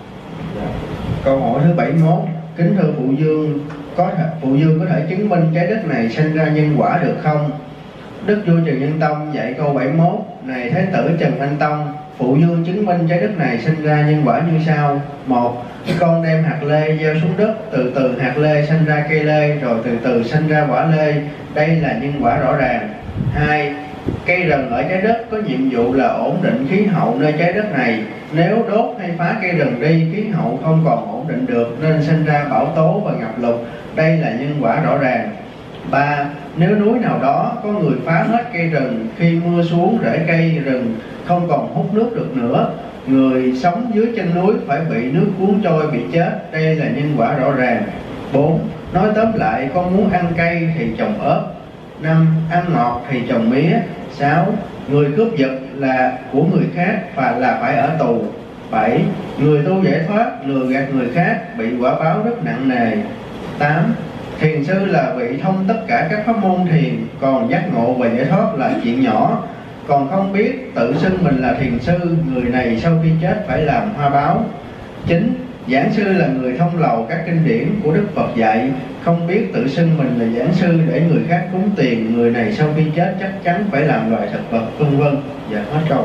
Câu hỏi thứ 71, kính thưa phụ dương, phụ dương có thể chứng minh trái đất này sinh ra nhân quả được không? Đức vua Trần Nhân Tông dạy câu 71, này Thái tử Trần Anh Tông, phụ dương chứng minh trái đất này sinh ra nhân quả như sau. 1. Con đem hạt lê gieo xuống đất, từ từ hạt lê sinh ra cây lê, rồi từ từ sinh ra quả lê. Đây là nhân quả rõ ràng. 2. Cây rừng ở trái đất có nhiệm vụ là ổn định khí hậu nơi trái đất này. Nếu đốt hay phá cây rừng đi, khí hậu không còn ổn định được nên sinh ra bão tố và ngập lụt. Đây là nhân quả rõ ràng. 3. Nếu núi nào đó có người phá hết cây rừng, khi mưa xuống rễ cây rừng không còn hút nước được nữa, người sống dưới chân núi phải bị nước cuốn trôi, bị chết. Đây là nhân quả rõ ràng. 4. Nói tóm lại, con muốn ăn cây thì trồng ớt. 5. Ăn ngọt thì trồng mía. 6. Người cướp giật là của người khác và là phải ở tù. 7. Người tu giải thoát lừa gạt người khác bị quả báo rất nặng nề. 8. Thiền sư là vị thông tất cả các pháp môn thiền, còn giác ngộ và giải thoát là chuyện nhỏ. Còn không biết tự xưng mình là thiền sư, người này sau khi chết phải làm hoa báo. 9. Giảng sư là người thông lầu các kinh điển của Đức Phật dạy, không biết tự xưng mình là giảng sư để người khác cúng tiền, người này sau khi chết chắc chắn phải làm loài thực vật, vân vân. Dạ, hết câu.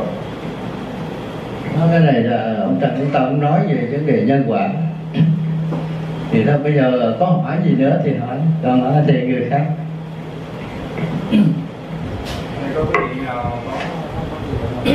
Cái này là ông Trần Anh Tông nói về vấn đề nhân quả. Thì thôi bây giờ có hỏi gì nữa thì hỏi, còn hỏi thì người khác. Có cái gì nào có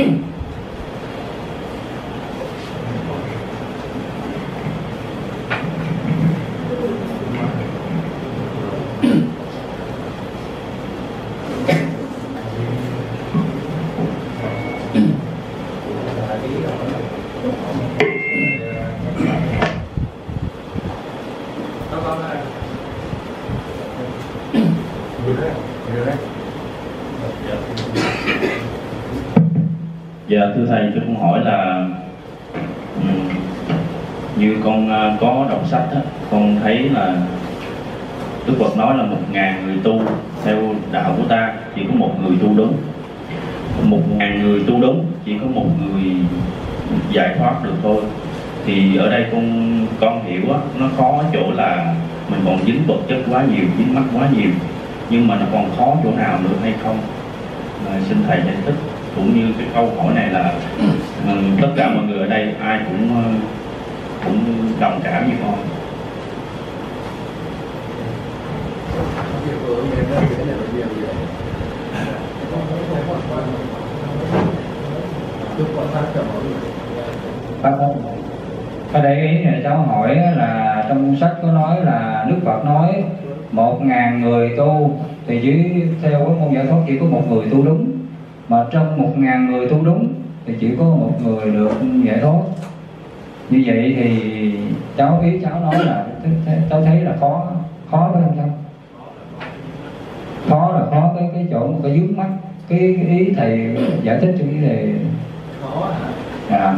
Dạ thưa thầy, cho con hỏi là như con có đọc sách á, con thấy là Đức Phật nói là 1000 người tu theo đạo của ta chỉ có một người tu đúng, 1000 người tu đúng chỉ có một người giải thoát được thôi. Thì ở đây con hiểu á, nó khó ở chỗ là mình còn dính vật chất quá nhiều, dính mắc quá nhiều, nhưng mà nó còn khó chỗ nào nữa hay không? Xin thầy giải thích. Cũng như cái câu hỏi này là tất cả mọi người ở đây ai cũng đồng cảm như con. Ở đây ý này cháu hỏi là trong sách có nói là Đức Phật nói 1000 người tu thì chỉ theo cái môn giải thoát chỉ có một người tu đúng, mà trong 1000 người tu đúng thì chỉ có một người được giải thoát. Như vậy thì ý cháu nói là cháu thấy là khó phải không cháu? Khó là khó cái chỗ một cái vướng mắc, cái ý thầy giải thích cho cái đề khó hả?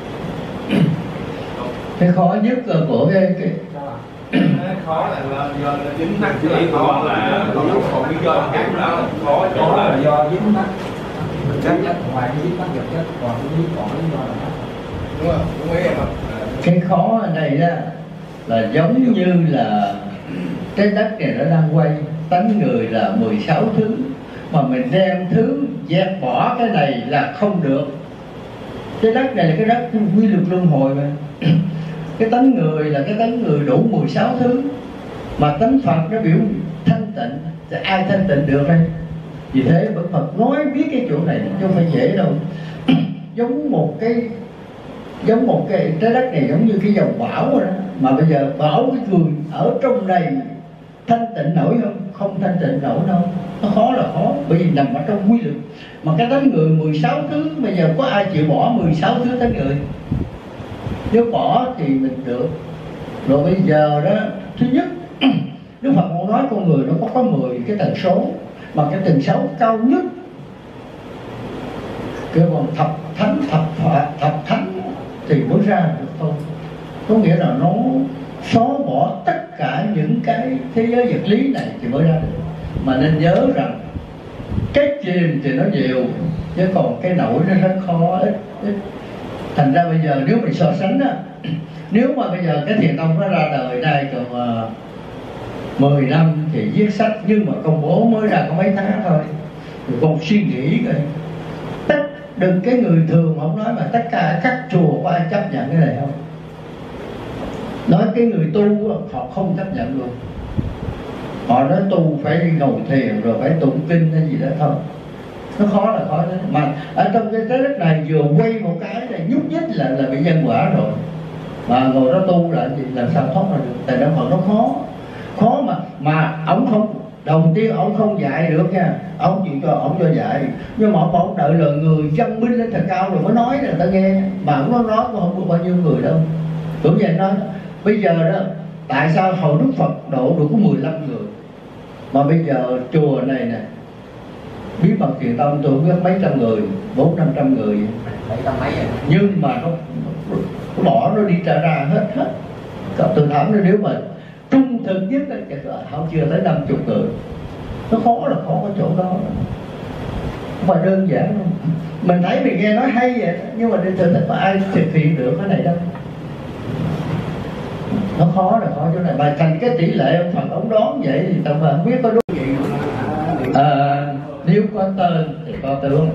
Cái khó nhất của cái khó là do dính mắc, cái khó là còn lý do khác là khó chỗ là do dính mắc vật chất, ngoài cái dính mắc vật chất còn cái lý do là đúng không? Đúng ý em không? Cái khó ở đây đó là giống như là trái đất này nó đang quay, tánh người là 16 thứ, mà mình đem thứ dẹp bỏ cái này là không được. Trái đất này là cái đất quy luật luân hồi mà. Cái tánh người là cái tánh người đủ 16 thứ, mà tánh Phật nó biểu thanh tịnh thì ai thanh tịnh được đây? Vì thế Bậc Phật nói biết cái chỗ này chứ không phải dễ đâu. giống một cái trái đất này giống như cái dòng bão rồi đó, mà bây giờ bão cái người ở trong này thanh tịnh nổi không? không thanh tịnh nổi đâu. Nó khó là khó, bởi vì nằm ở trong quy luật. Mà cái tánh người 16 thứ, bây giờ có ai chịu bỏ 16 thứ tánh người? Nếu bỏ thì mình được. Rồi bây giờ đó, thứ nhất Đức Phật cũng nói con người nó có 10 cái tần số, mà cái tần số cao nhất kêu bằng thập thánh thì mới ra được thôi. Có nghĩa là nó xóa bỏ tất cả những cái thế giới vật lý này thì mới ra được. Mà nên nhớ rằng cái chìm thì nó nhiều, chứ còn cái nổi nó rất khó, ít. Thành ra bây giờ nếu mình so sánh á, nếu mà bây giờ cái Thiền Tông nó ra đời này còn 10 năm thì viết sách, nhưng mà công bố mới ra có mấy tháng thôi. Rồi còn suy nghĩ rồi đừng cái người thường không nói, mà tất cả các chùa có ai chấp nhận cái này không? Nói cái người tu họ không chấp nhận luôn. Họ nói tu phải ngồi thiền rồi phải tụng kinh hay gì đó thôi. Nó khó là khó đấy. Mà ở trong cái trái đất này vừa quay một cái là nhúc nhích là bị nhân quả rồi. Mà ngồi đó tu là gì, làm sao thoát ra được? Tại đạo Phật nó khó mà ông không, đầu tiên ông không dạy được nha, ông chỉ cho ông cho dạy, nhưng mà ông đợi là người văn minh lên thật cao rồi mới nói là ta nghe. Mà ông nói cũng không có bao nhiêu người đâu. Cũng vậy nói bây giờ đó, tại sao hồi Đức Phật độ được có 15 người, mà bây giờ chùa này nè, bí mật Thiền Tông tôi biết mấy trăm người, 400-500 người, nhưng mà nó bỏ nó đi ra hết. Tôiถามnó nếu mà trung thực nhất họ chưa tới 50 người. Nó khó là khó ở chỗ đó, không phải đơn giản đâu. Mình thấy mình nghe nói hay vậy, nhưng mà thực thực có ai thực hiện được cái này đâu. Nó khó là khó chỗ này. Mà thành cái tỷ lệ ông Phật ông đoán vậy thì tao mà không biết có đúng gì. Nếu có tên thì có tướng,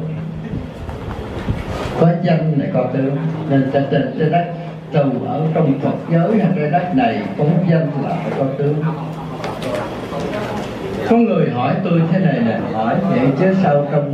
có danh này có tướng. Nên trên đất từ ở trong Phật giới hay trên đất này có danh là phải có tướng. Có người hỏi tôi thế này nè, hỏi vậy chứ sao trong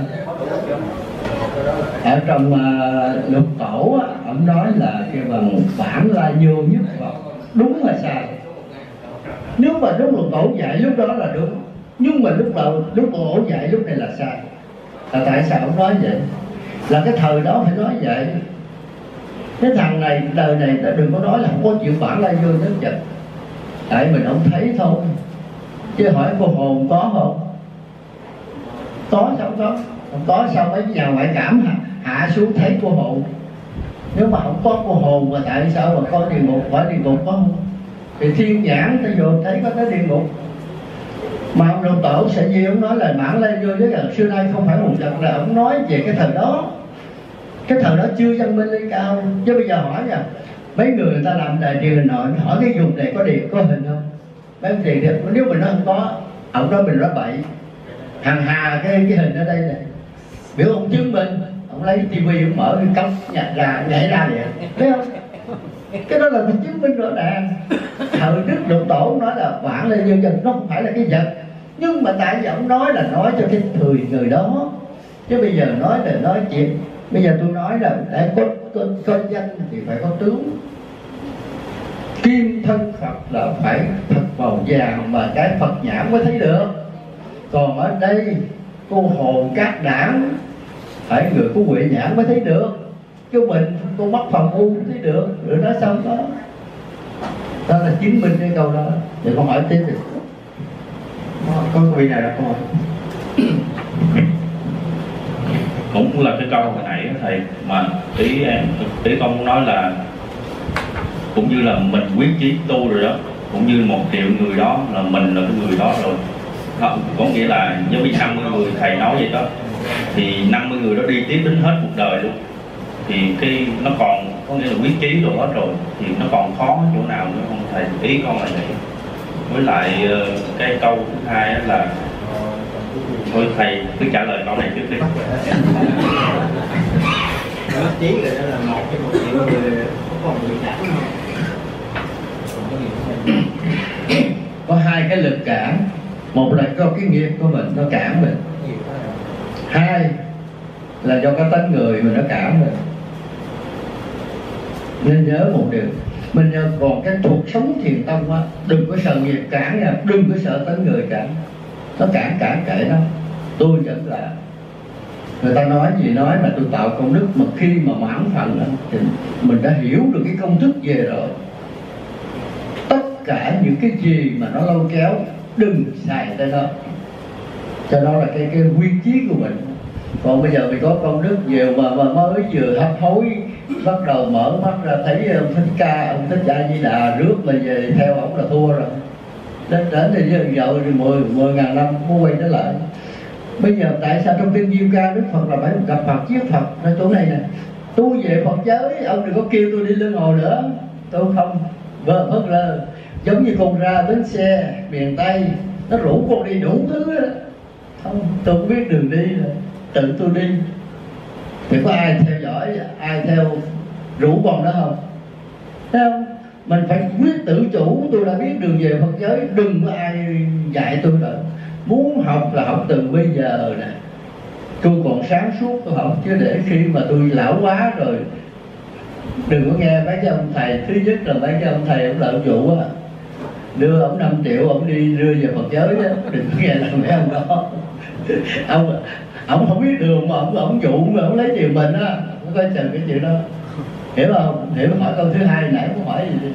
ở trong Lục Tổ á, ông nói là cái bằng bản la vô nhất Phật, đúng là sai? Nếu mà lúc Lục Tổ dạy lúc đó là đúng, nhưng mà lúc Tổ dạy lúc này là sai. Là tại sao ông nói vậy? Là cái thời đó phải nói vậy. Cái thằng này đời này đừng có nói là không có chuyện bản la vô nhất Phật, tại mình không thấy thôi. Chứ hỏi cô hồn có không? Có sao có? Không có sao mấy nhà ngoại cảm hạ xuống thấy cô hồn? Nếu mà không có cô hồn mà tại sao mà có địa ngục? Hỏi địa ngục có không? Thì thiên nhãn ta vô thấy có tới địa ngục. Mà ông Lục Tổ sẽ gì ông nói là bản lên vô với xưa nay không phải một vật, là ông nói về cái thời đó. Cái thời đó chưa văn minh lên cao. Chứ bây giờ hỏi nha, mấy người ta làm đài truyền hình hỏi cái vùng này có điện có hình không? Mấy ông truyền được, nếu mình nói không có, ông nói mình nói bậy. Hằng hà cái hình ở đây này, biểu ông chứng minh, ông lấy tivi ông mở cái cốc nhặt ra nhảy ra vậy, thấy không? Cái đó là mình chứng minh rõ ràng. Thời Đức Lục Tổ nói là bản lên nhân dân, nó không phải là cái vật, nhưng mà tại vì ông nói là nói cho cái người đó. Chứ bây giờ nói là nói chuyện. Bây giờ tôi nói là để có danh thì phải có tướng. Kim thân Phật là phải thật màu vàng mà cái Phật nhãn mới thấy được. Còn ở đây cô hồn các đảng phải người có huệ nhãn mới thấy được, chứ mình con mắt phần u thấy được. Rồi nói xong đó, đó là chứng minh cái câu đó. Thì con hỏi tiếp đi. Có vị nào đặt câu hỏi? Cũng là cái câu hồi nãy thầy, mà ý con nói là cũng như là mình quyết chí tu rồi đó, cũng như 1 triệu người đó là mình là cái người đó rồi. Có nghĩa là giống như 50 người thầy nói vậy đó, thì 50 người đó đi tiếp đến hết cuộc đời luôn. Thì cái nó còn có nghĩa là quyết chí rồi hết rồi, thì nó còn khó chỗ nào nữa không thầy? Ý con là vậy. Với lại cái câu thứ hai là thôi thầy cứ trả lời câu này trước đi. Quyết chí rồi đó là 1 triệu người còn bị cản không? Có 2 cái lực cản. Một là do cái nghiệp của mình nó cản mình, 2 là do cái tánh người mình nó cản mình. Nên nhớ một điều, Mình còn cái cuộc sống thiền tông á, đừng có sợ nghiệp cản nha, đừng có sợ tới người cản. Nó cản kệ nó, tôi vẫn là người ta nói gì nói mà tôi tạo công đức, mà khi mà mãn phần đó, thì mình đã hiểu được cái công thức về rồi. Tất cả những cái gì mà nó lôi kéo đừng xài tới nó, cho đó là cái quy chí của mình. Còn bây giờ mình có công đức nhiều mà mới vừa hấp hối, bắt đầu mở mắt ra thấy ông Thích Ca, ông Thích A Di Đà rước mà về theo ông là thua rồi. Đến thì giờ thì 10.000 năm mới quay trở lại. Bây giờ tại sao trong kinh Diêm Ca Đức Phật là phải gặp Phật với Phật ở chỗ này nè, tôi về Phật giới, ông đừng có kêu tôi đi luân hồi nữa, tôi không vơ vất lơ. Giống như con ra bến xe miền Tây, nó rủ con đi đủ thứ đó. Không, tôi không biết đường đi rồi, tự tôi đi. Thì có ai theo dõi, ai theo rủ con đó không? Thấy không? Mình phải quyết tự chủ. Tôi đã biết đường về Phật giới, đừng có ai dạy tôi nữa. Muốn học là học từ bây giờ nè, tôi còn sáng suốt tôi học, chứ để khi mà tôi lão quá rồi đừng có nghe mấy cái ông thầy. Thứ nhất là mấy cái ông thầy ông lợi vụ á, đưa ông 5 triệu ông đi đưa về Phật giới đó, đừng có nghe là mấy ông đó. Ông không biết đường mà ông dụ mà ông lấy tiền mình á, không có chờ cái chuyện đó, hiểu không? Hiểu. Hỏi câu thứ hai nãy có hỏi gì đi.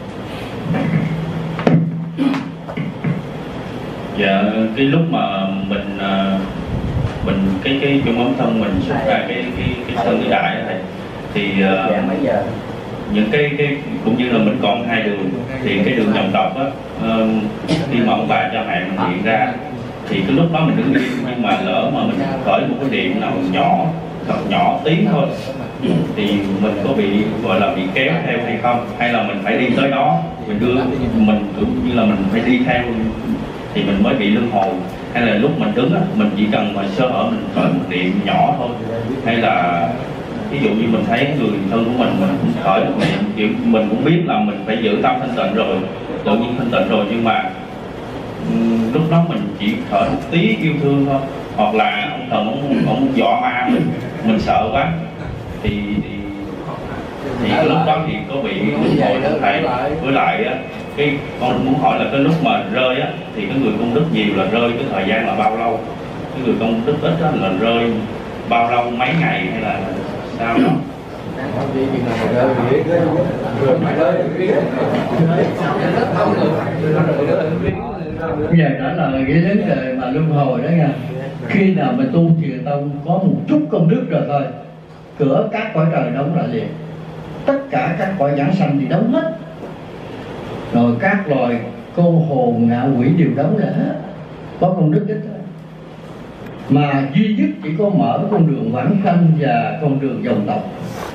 Dạ, cái lúc mà mình cái trung ấm thân mình xuất ra cái thân địa đại này thì những cái cũng như là mình còn 2 đường, thì cái đường dòng tộc á, khi mà ông bà cha mẹ mình hiện ra thì cái lúc đó mình đứng yên, nhưng mà lỡ mà mình khởi một cái điểm nào nhỏ, thật nhỏ tí thôi thì mình có bị gọi là bị kéo theo hay không, hay là mình phải đi tới đó, mình đưa mình cũng như là mình phải đi theo thì mình mới bị luân hồi, hay là lúc mình đứng á, mình chỉ cần mà sơ hở mình khởi một niệm nhỏ thôi, hay là ví dụ như mình thấy người thân của mình cũng khởi một niệm, mình cũng biết là mình phải giữ tâm thanh tịnh rồi, tự nhiên thanh tịnh rồi, nhưng mà lúc đó mình chỉ khởi một tí yêu thương thôi, hoặc là ông thần ông dọa ma mình sợ quá thì cái lúc đó thì có bị luân hồi không thầy? Với lại á, cái con muốn hỏi là cái lúc mà rơi á thì cái người công đức nhiều là rơi cái thời gian là bao lâu, cái người công đức ít á là rơi bao lâu, mấy ngày hay là sao đó? Bây giờ trả lời cái vấn đề mà luân hồi đó nha. Khi nào mình tu thiền tông có một chút công đức rồi thôi, cửa các cõi trời đóng lại liền, tất cả các cõi giảng sanh thì đóng hết rồi, các loài cô hồn ngạ quỷ đều đóng lại hết, có công đức ít thôi. Mà duy nhất chỉ có mở con đường vãng sanh và con đường dòng tộc.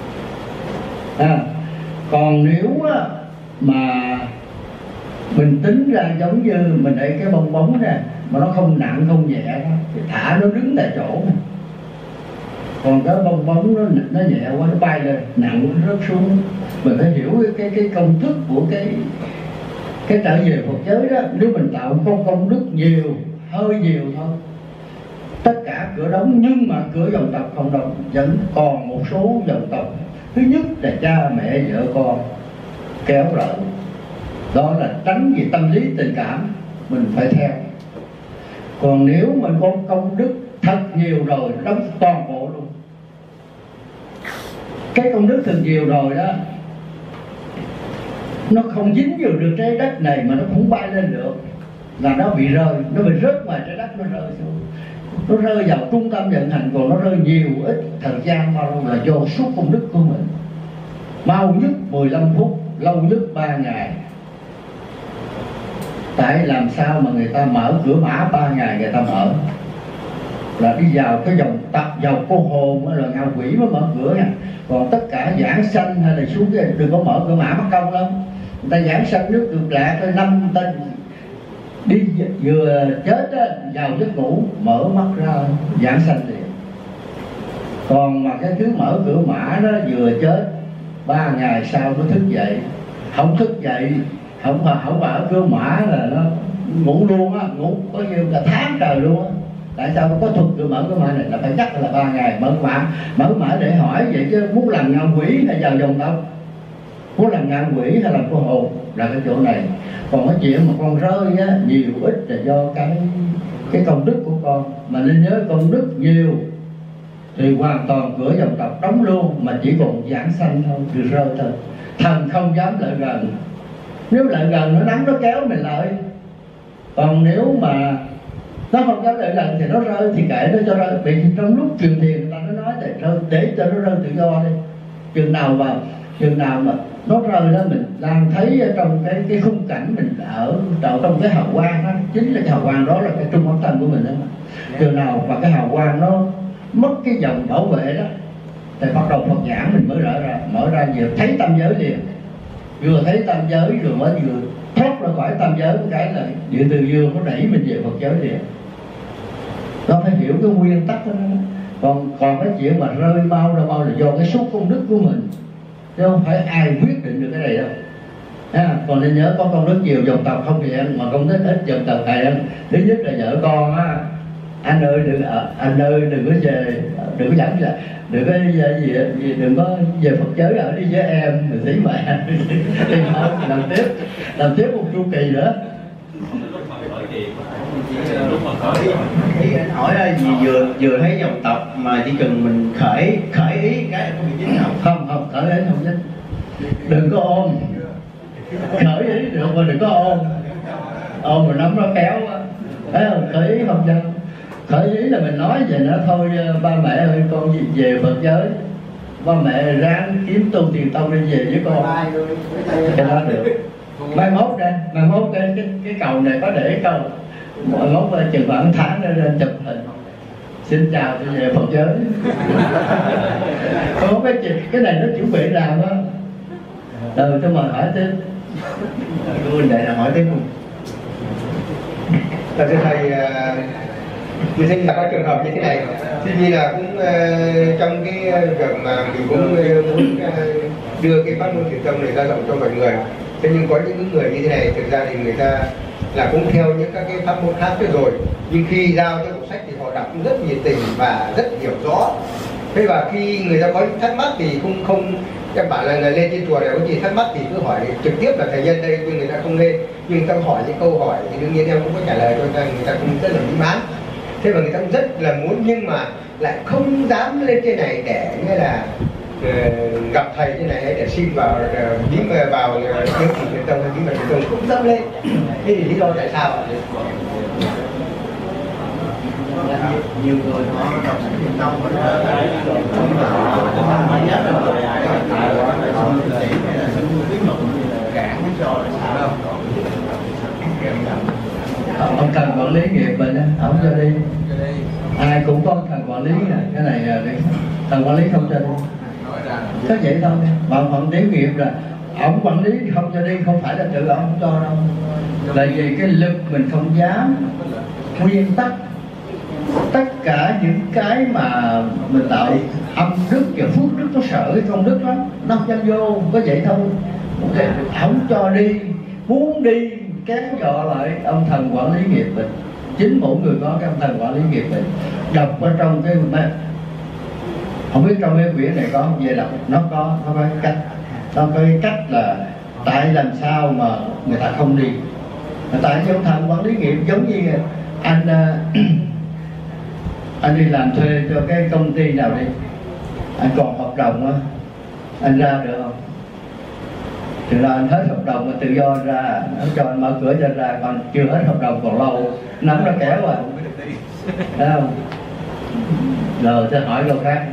Còn nếu mà mình tính ra giống như mình đẩy cái bong bóng nè, mà nó không nặng không nhẹ đó, thì thả nó đứng tại chỗ này. Còn cái bong bóng nó nhẹ quá, nó bay lên, nặng nó rớt xuống. Mình phải hiểu cái công thức của cái trở về Phật giới đó. Nếu mình tạo công đức nhiều, hơi nhiều thôi, tất cả cửa đóng, nhưng mà cửa dòng tộc không đóng, vẫn còn một số dòng tộc. Thứ nhất là cha mẹ vợ con kéo lại, đó là tránh về tâm lý tình cảm, mình phải theo. Còn nếu mình có công đức thật nhiều rồi, nó đóng toàn bộ luôn. Cái công đức thật nhiều rồi đó, nó không dính vào được trái đất này mà nó cũng bay lên được, là nó bị rơi, nó bị rớt ngoài trái đất, nó rơi xuống, nó rơi vào trung tâm vận hành. Còn nó rơi nhiều ít thời gian bao lâu là do suốt công đức của mình. Mau nhất 15 phút, lâu nhất 3 ngày. Tại làm sao mà người ta mở cửa mã 3 ngày người ta mở, là đi vào cái dòng tập vào cô hồn là ngạ quỷ mới mở cửa nha. Còn tất cả giảng sanh hay là xuống cái đừng có mở cửa mã mất công lắm. Người ta giảng sanh nước cực lạc thôi, 5 tên đi vừa chết á, vào giấc ngủ mở mắt ra giảng sanh liền. Còn mà cái thứ mở cửa mã đó vừa chết 3 ngày sau nó thức dậy, không thức dậy không mở cửa mã là nó ngủ luôn á, ngủ có nhiều cả tháng trời luôn á. Tại sao nó có thuật cửa mở cửa mã này là phải chắc là 3 ngày mở mã để hỏi vậy chứ muốn làm ngạ quỷ hay vào dòng tộc. muốn làm ngạ quỷ hay làm cô hồn là cái chỗ này. Còn cái chuyện mà con rơi á, nhiều ít là do cái công đức của con. Mà nên nhớ công đức nhiều thì hoàn toàn cửa dòng tộc đóng luôn, mà chỉ còn giảng sanh thôi, được rơi thôi. Thần không dám lại gần, nếu lại gần nó nắm nó kéo mình lại. Còn nếu mà nó không dám lại gần thì nó rơi thì kệ nó cho rơi. Vì trong lúc truyền thiền người ta nó nói để cho nó rơi tự do đi. Chừng nào mà nó rơi đó mình đang thấy trong cái khung cảnh mình ở trong cái hào quang đó, chính là cái hào quang đó là cái trung ấm tâm của mình đó. Chừng nào mà cái hào quang nó mất cái dòng bảo vệ đó thì bắt đầu Phật giảng mình mới mở ra vừa thấy tam giới liền, vừa thấy tam giới rồi mới vừa thoát ra khỏi tam giới. Cái là địa từ dương nó đẩy mình về Phật giới liền. Nó phải hiểu cái nguyên tắc đó. Còn cái chuyện mà rơi mau ra mau là do cái số công đức của mình, chứ không phải ai quyết định được cái này đâu. Còn nên nhớ có công đức nhiều dòng tộc không thì anh, mà công đức ít dòng tộc này anh. Thứ nhất là vợ con á, anh ơi đừng có về, đừng có dẫn là đừng có gì đừng có về Phật giới ở đi với em rồi tí mẹ thì không làm tiếp một chu kỳ nữa. Ý anh hỏi là gì vừa thấy dòng tộc mà chỉ cần mình khởi ý cái không bị dính không? Không khởi ý không dính. Đừng có ôm, khởi ý được mà đừng có ôm mà nắm nó kéo á, thấy không? Khởi ý không sao. Khởi ý là mình nói về nó thôi, ba mẹ ơi con về Phật giới, ba mẹ ráng kiếm tu tiền tông đi về với con, cái đó được. Mai mốt cái cầu này có để câu mọi mốt chừng khoảng tháng nó lên chụp hình xin chào tôi về Phật giới. Có cái này nó chuẩn bị làm á. Tôi mời hỏi tiếp. Tôi để là hỏi tiếp luôn. Thưa thầy, như thế là có trường hợp như thế này, tuy nhiên là cũng trong cái việc mà mình cũng muốn đưa cái pháp môn truyền thông này ra rộng cho mọi người. Thế nhưng có những người như thế này thực ra thì người ta là cũng theo những các cái pháp môn khác rồi, nhưng khi giao cho bộ sách thì họ đọc cũng rất nhiệt tình và rất hiểu rõ. Thế và khi người ta có những thắc mắc thì không em bảo là lên trên chùa này có gì thắc mắc thì cứ hỏi trực tiếp là thầy nhân đây, nhưng người ta không lên, nhưng người ta hỏi những câu hỏi thì đương nhiên em cũng có trả lời cho người ta cũng rất là mỹ mãn. Thế và người ta cũng rất là muốn, nhưng mà lại không dám lên trên này để nghĩa là gặp thầy như này để xin vào bí mật vào kiếm chỉ truyền thông hay bí mật truyền thông, cũng dám lên. Thế thì lý do tại sao ạ? Nhiều người họ đọc sách truyền thông ông thần quản lý nghiệp mình á, ông cho đi. Ai cũng có thần quản lý nè, cái này là thần quản lý không cho đi. Có vậy thôi. Mà phận tiểu nghiệp là ông quản lý không cho đi, không phải là tự ông không cho đâu. Là vì cái lực mình không dám. Nguyên tắc tất cả những cái mà mình tạo âm đức và phước đức, nó sợ cái công đức đó, nó không dám vô, có vậy thôi. Không cho đi, muốn đi kéo dọ lại ông thần quản lý nghiệp mình. Chính mỗi người có cái ông thần quản lý nghiệp mình. Đọc ở trong cái không biết trong cái quyển này có không, về đọc nó có cái cách, nó có cái cách là tại làm sao mà người ta không đi. Tại vì ông thần quản lý nghiệp giống như anh đi làm thuê cho cái công ty nào đi, anh còn hợp đồng á, anh ra được không? Thì là anh hết hợp đồng mà tự do ra, nó cho anh mở cửa cho ra, còn chưa hết hợp đồng còn lâu, nắm nó kéo rồi, thấy không? Rồi tôi hỏi câu khác.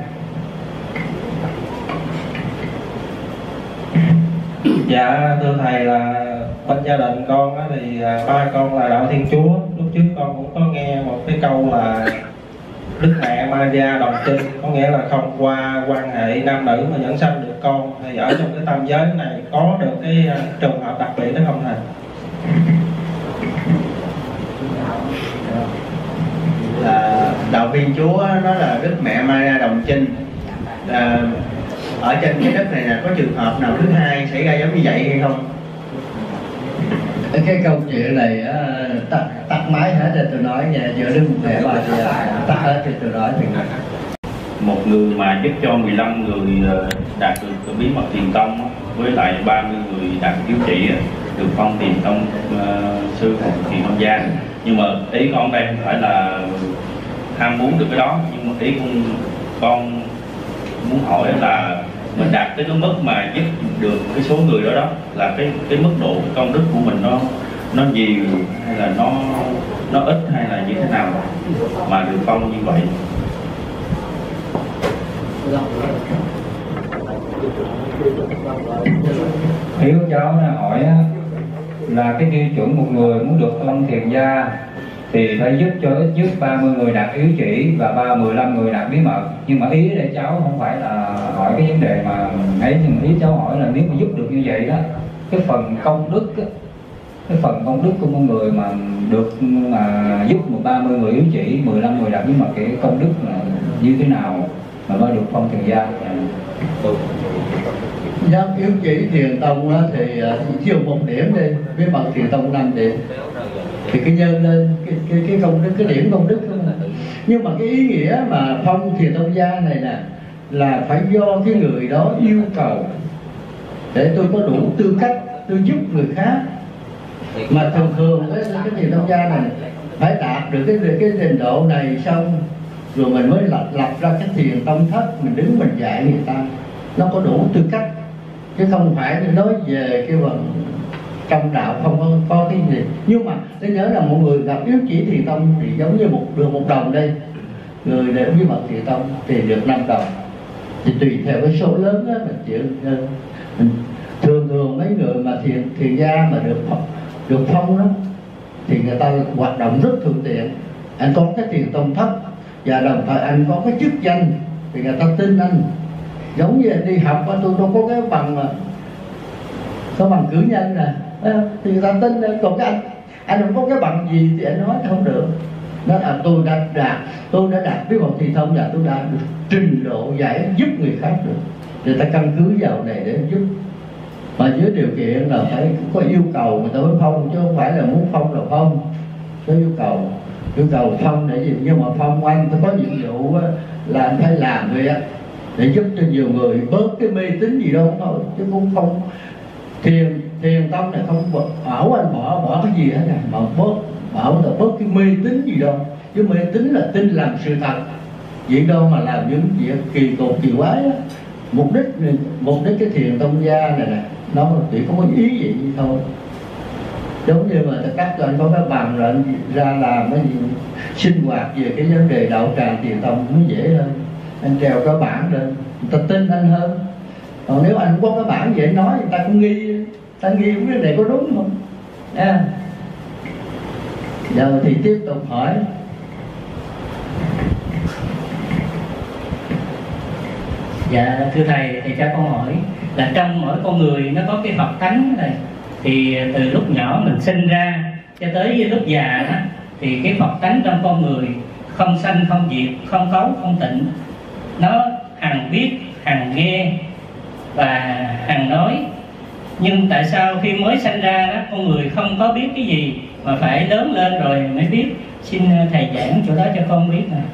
Dạ thưa thầy, là bên gia đình con á thì ba con là đạo Thiên Chúa. Lúc trước con cũng có nghe một cái câu là Đức Mẹ Maria đồng trinh, có nghĩa là không qua quan hệ nam nữ mà vẫn sanh được con. Thì ở trong cái tam giới này có được cái trường hợp đặc biệt đó không thầy? Là đạo Thiên Chúa nó là Đức Mẹ Maria đồng trinh. Ở trên cái đất này là có trường hợp nào thứ hai xảy ra giống như vậy hay không? Cái câu chuyện này tắt máy hết rồi tôi nói nha, giữa Đức Mẹ Maria tắt hết thì tôi nói thì một người mà giúp cho 15 người đạt được bí mật thiền tông với lại 30 người đạt yếu chỉ được phong thiền tông sư hoặc thiền tông gia. Nhưng mà ý con đây không phải là ham muốn được cái đó, nhưng mà ý con muốn hỏi là mình đạt tới cái mức mà giúp được cái số người đó là cái mức độ công đức của mình nó nhiều hay là nó ít hay là như thế nào mà được phong như vậy? Hiếu cháu hỏi là cái tiêu chuẩn một người muốn được phong thiền gia thì phải giúp cho ít nhất 30 người đạt yếu chỉ và 15 người đạt bí mật. Nhưng mà ý để cháu không phải là hỏi cái vấn đề mà ấy, nhưng ý cháu hỏi là nếu mà giúp được như vậy đó, cái phần công đức á, cái phần công đức của một người mà được giúp 30 người yếu chỉ, 15 người đạt bí mật, cái công đức là như thế nào mà mới được phong thiền gia? Giác yếu chỉ thiền tông đó thì chỉ dùng 1 điểm đi, bí mật thiền tông 5 điểm thì cái nhân lên cái công đức, cái điểm công đức đó. Nhưng mà cái ý nghĩa mà phong thiền tông gia này nè là phải do cái người đó yêu cầu để tôi có đủ tư cách tôi giúp người khác. Mà thường cái thiền tông gia này phải đạt được cái trình độ này xong rồi mình mới lập ra cái thiền tông thất, mình đứng mình dạy người ta nó có đủ tư cách, chứ không phải nói về cái phần trong đạo không có cái gì. Nhưng mà tôi nhớ là một người gặp yếu chỉ thiền tông thì giống như được 1 đồng đây, người để bí mật thiền tông thì được 5 đồng, thì tùy theo cái số lớn đó mình chịu. Mình thường mấy người mà thiền gia mà được phong đó thì người ta hoạt động rất thuận tiện. Anh có cái thiền tông thấp và đồng thời anh có cái chức danh thì người ta tin anh. Giống như anh đi học tôi đâu có cái bằng mà có bằng cử nhân nè thì người ta tin. Còn cái anh không có cái bằng gì thì anh nói không được. Nó là tôi đã đạt bí mật thiền tông và tôi đã được trình độ giải giúp người khác được. Người ta căn cứ vào này để giúp, mà với điều kiện là phải có yêu cầu người ta mới phong, chứ không phải là muốn phong là phong. Có yêu cầu phong để gì? Nhưng mà phong anh tôi có nhiệm vụ là anh phải làm việc để giúp cho nhiều người bớt cái mê tín gì đâu thôi, chứ cũng không thiền tông này không bảo anh bỏ cái gì hết nè, mà bảo là bớt cái mê tín gì đâu. Chứ mê tín là tin làm sự thật, vậy đâu mà làm những việc kỳ cục kỳ quái đó. Mục đích cái thiền tông gia này nè nó chỉ có một ý vậy thôi. Giống như mà ta cắt cho anh có cái bằng rồi anh ra làm cái gì sinh hoạt về cái vấn đề đạo tràng thiền tông mới dễ hơn. Anh treo cái bảng lên người ta tin anh hơn. Còn nếu anh có cái bảng vậy nói người ta cũng nghi, cái này có đúng không? Giờ thì tiếp tục hỏi. Dạ thưa thầy cho con hỏi là trong mỗi con người nó có cái Phật tánh này, thì từ lúc nhỏ mình sinh ra cho tới lúc già đó, thì cái Phật tánh trong con người không sanh không diệt, không cấu không tịnh, nó hằng biết hằng nghe và hằng nói. Nhưng tại sao khi mới sanh ra đó con người không có biết cái gì mà phải lớn lên rồi mới biết? Xin thầy giảng chỗ đó cho con biết này.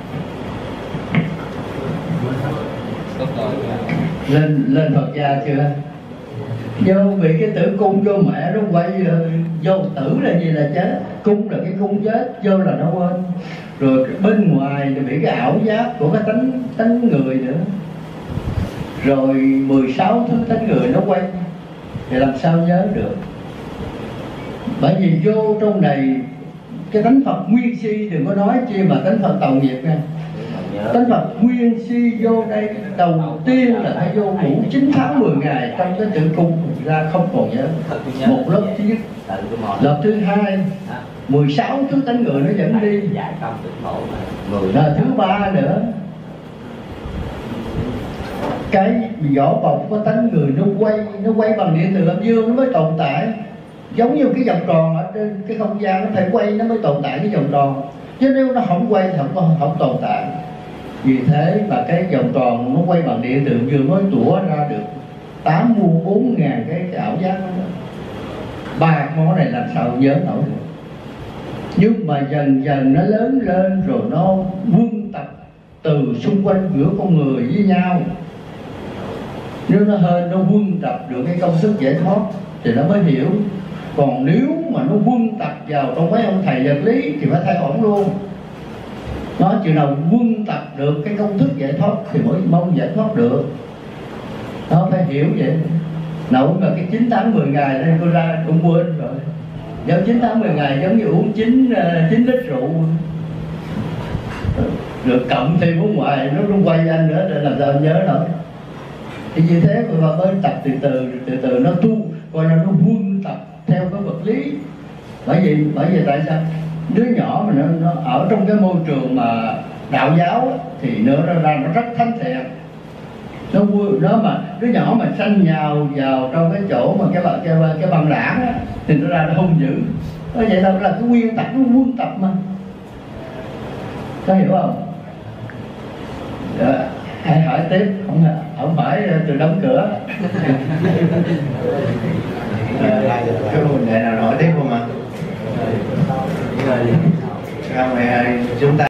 Lên Phật gia chưa? Do bị cái tử cung vô mẹ nó quay vô tử là gì là chết, cung là cái cung chết, vô là nó quên. Rồi bên ngoài thì bị cái ảo giác của cái tánh người nữa. Rồi 16 thứ tánh người nó quay thì làm sao nhớ được? Bởi vì vô trong này cái tánh Phật nguyên si, đừng có nói chi mà tánh Phật tàu nghiệp nha. Tánh Phật nguyên si vô đây đầu tiên là phải vô ngủ 9 tháng 10 ngày trong cái tử cung ra không còn nhớ. Một lớp thứ nhất. Lớp thứ hai 16 thứ tánh người nó dẫn đi. Thứ ba nữa, cái vỏ bọc của tánh người nó quay bằng điện từ âm dương nó mới tồn tại. Giống như cái vòng tròn ở trên cái không gian nó phải quay nó mới tồn tại cái vòng tròn, chứ nếu nó không quay thì không tồn tại. Vì thế mà cái vòng tròn nó quay bằng điện từ âm dương mới tủa ra được 84.000 cái ảo giác đó. 3 món này làm sao nhớ nổi được. Nhưng mà dần dần nó lớn lên rồi nó quân tập từ xung quanh giữa con người với nhau. Nếu nó hên nó quân tập được cái công thức giải thoát thì nó mới hiểu. Còn nếu mà nó quân tập vào trong mấy ông thầy vật lý thì phải thay ổng luôn. Nó chừng nào quân tập được cái công thức giải thoát thì mới mong giải thoát được. Nó phải hiểu vậy. Nào mà cái 9 tháng 10 ngày đây tôi ra cũng quên rồi. Giống 9 tháng 10 ngày giống như uống 9 lít rượu. Được cộng thêm ở ngoài nó quay anh nữa để làm sao anh nhớ nổi. Thì như thế mà mới tập từ từ nó tu, gọi là nó quân tập theo cái vật lý. Bởi vì tại sao đứa nhỏ mà nó ở trong cái môi trường mà đạo giáo thì nó ra nó rất thánh thiện. Nó mà đứa nhỏ mà sanh nhào vào trong cái chỗ mà cái băng đảng á, thì nó ra nó hung dữ. Nó vậy đâu là cái nguyên tắc, nó quân tập mà. Có hiểu không? Hãy hỏi tiếp, không phải từ đóng cửa. Cái vấn đề nào hỏi tiếp không ạ? Không, chúng ta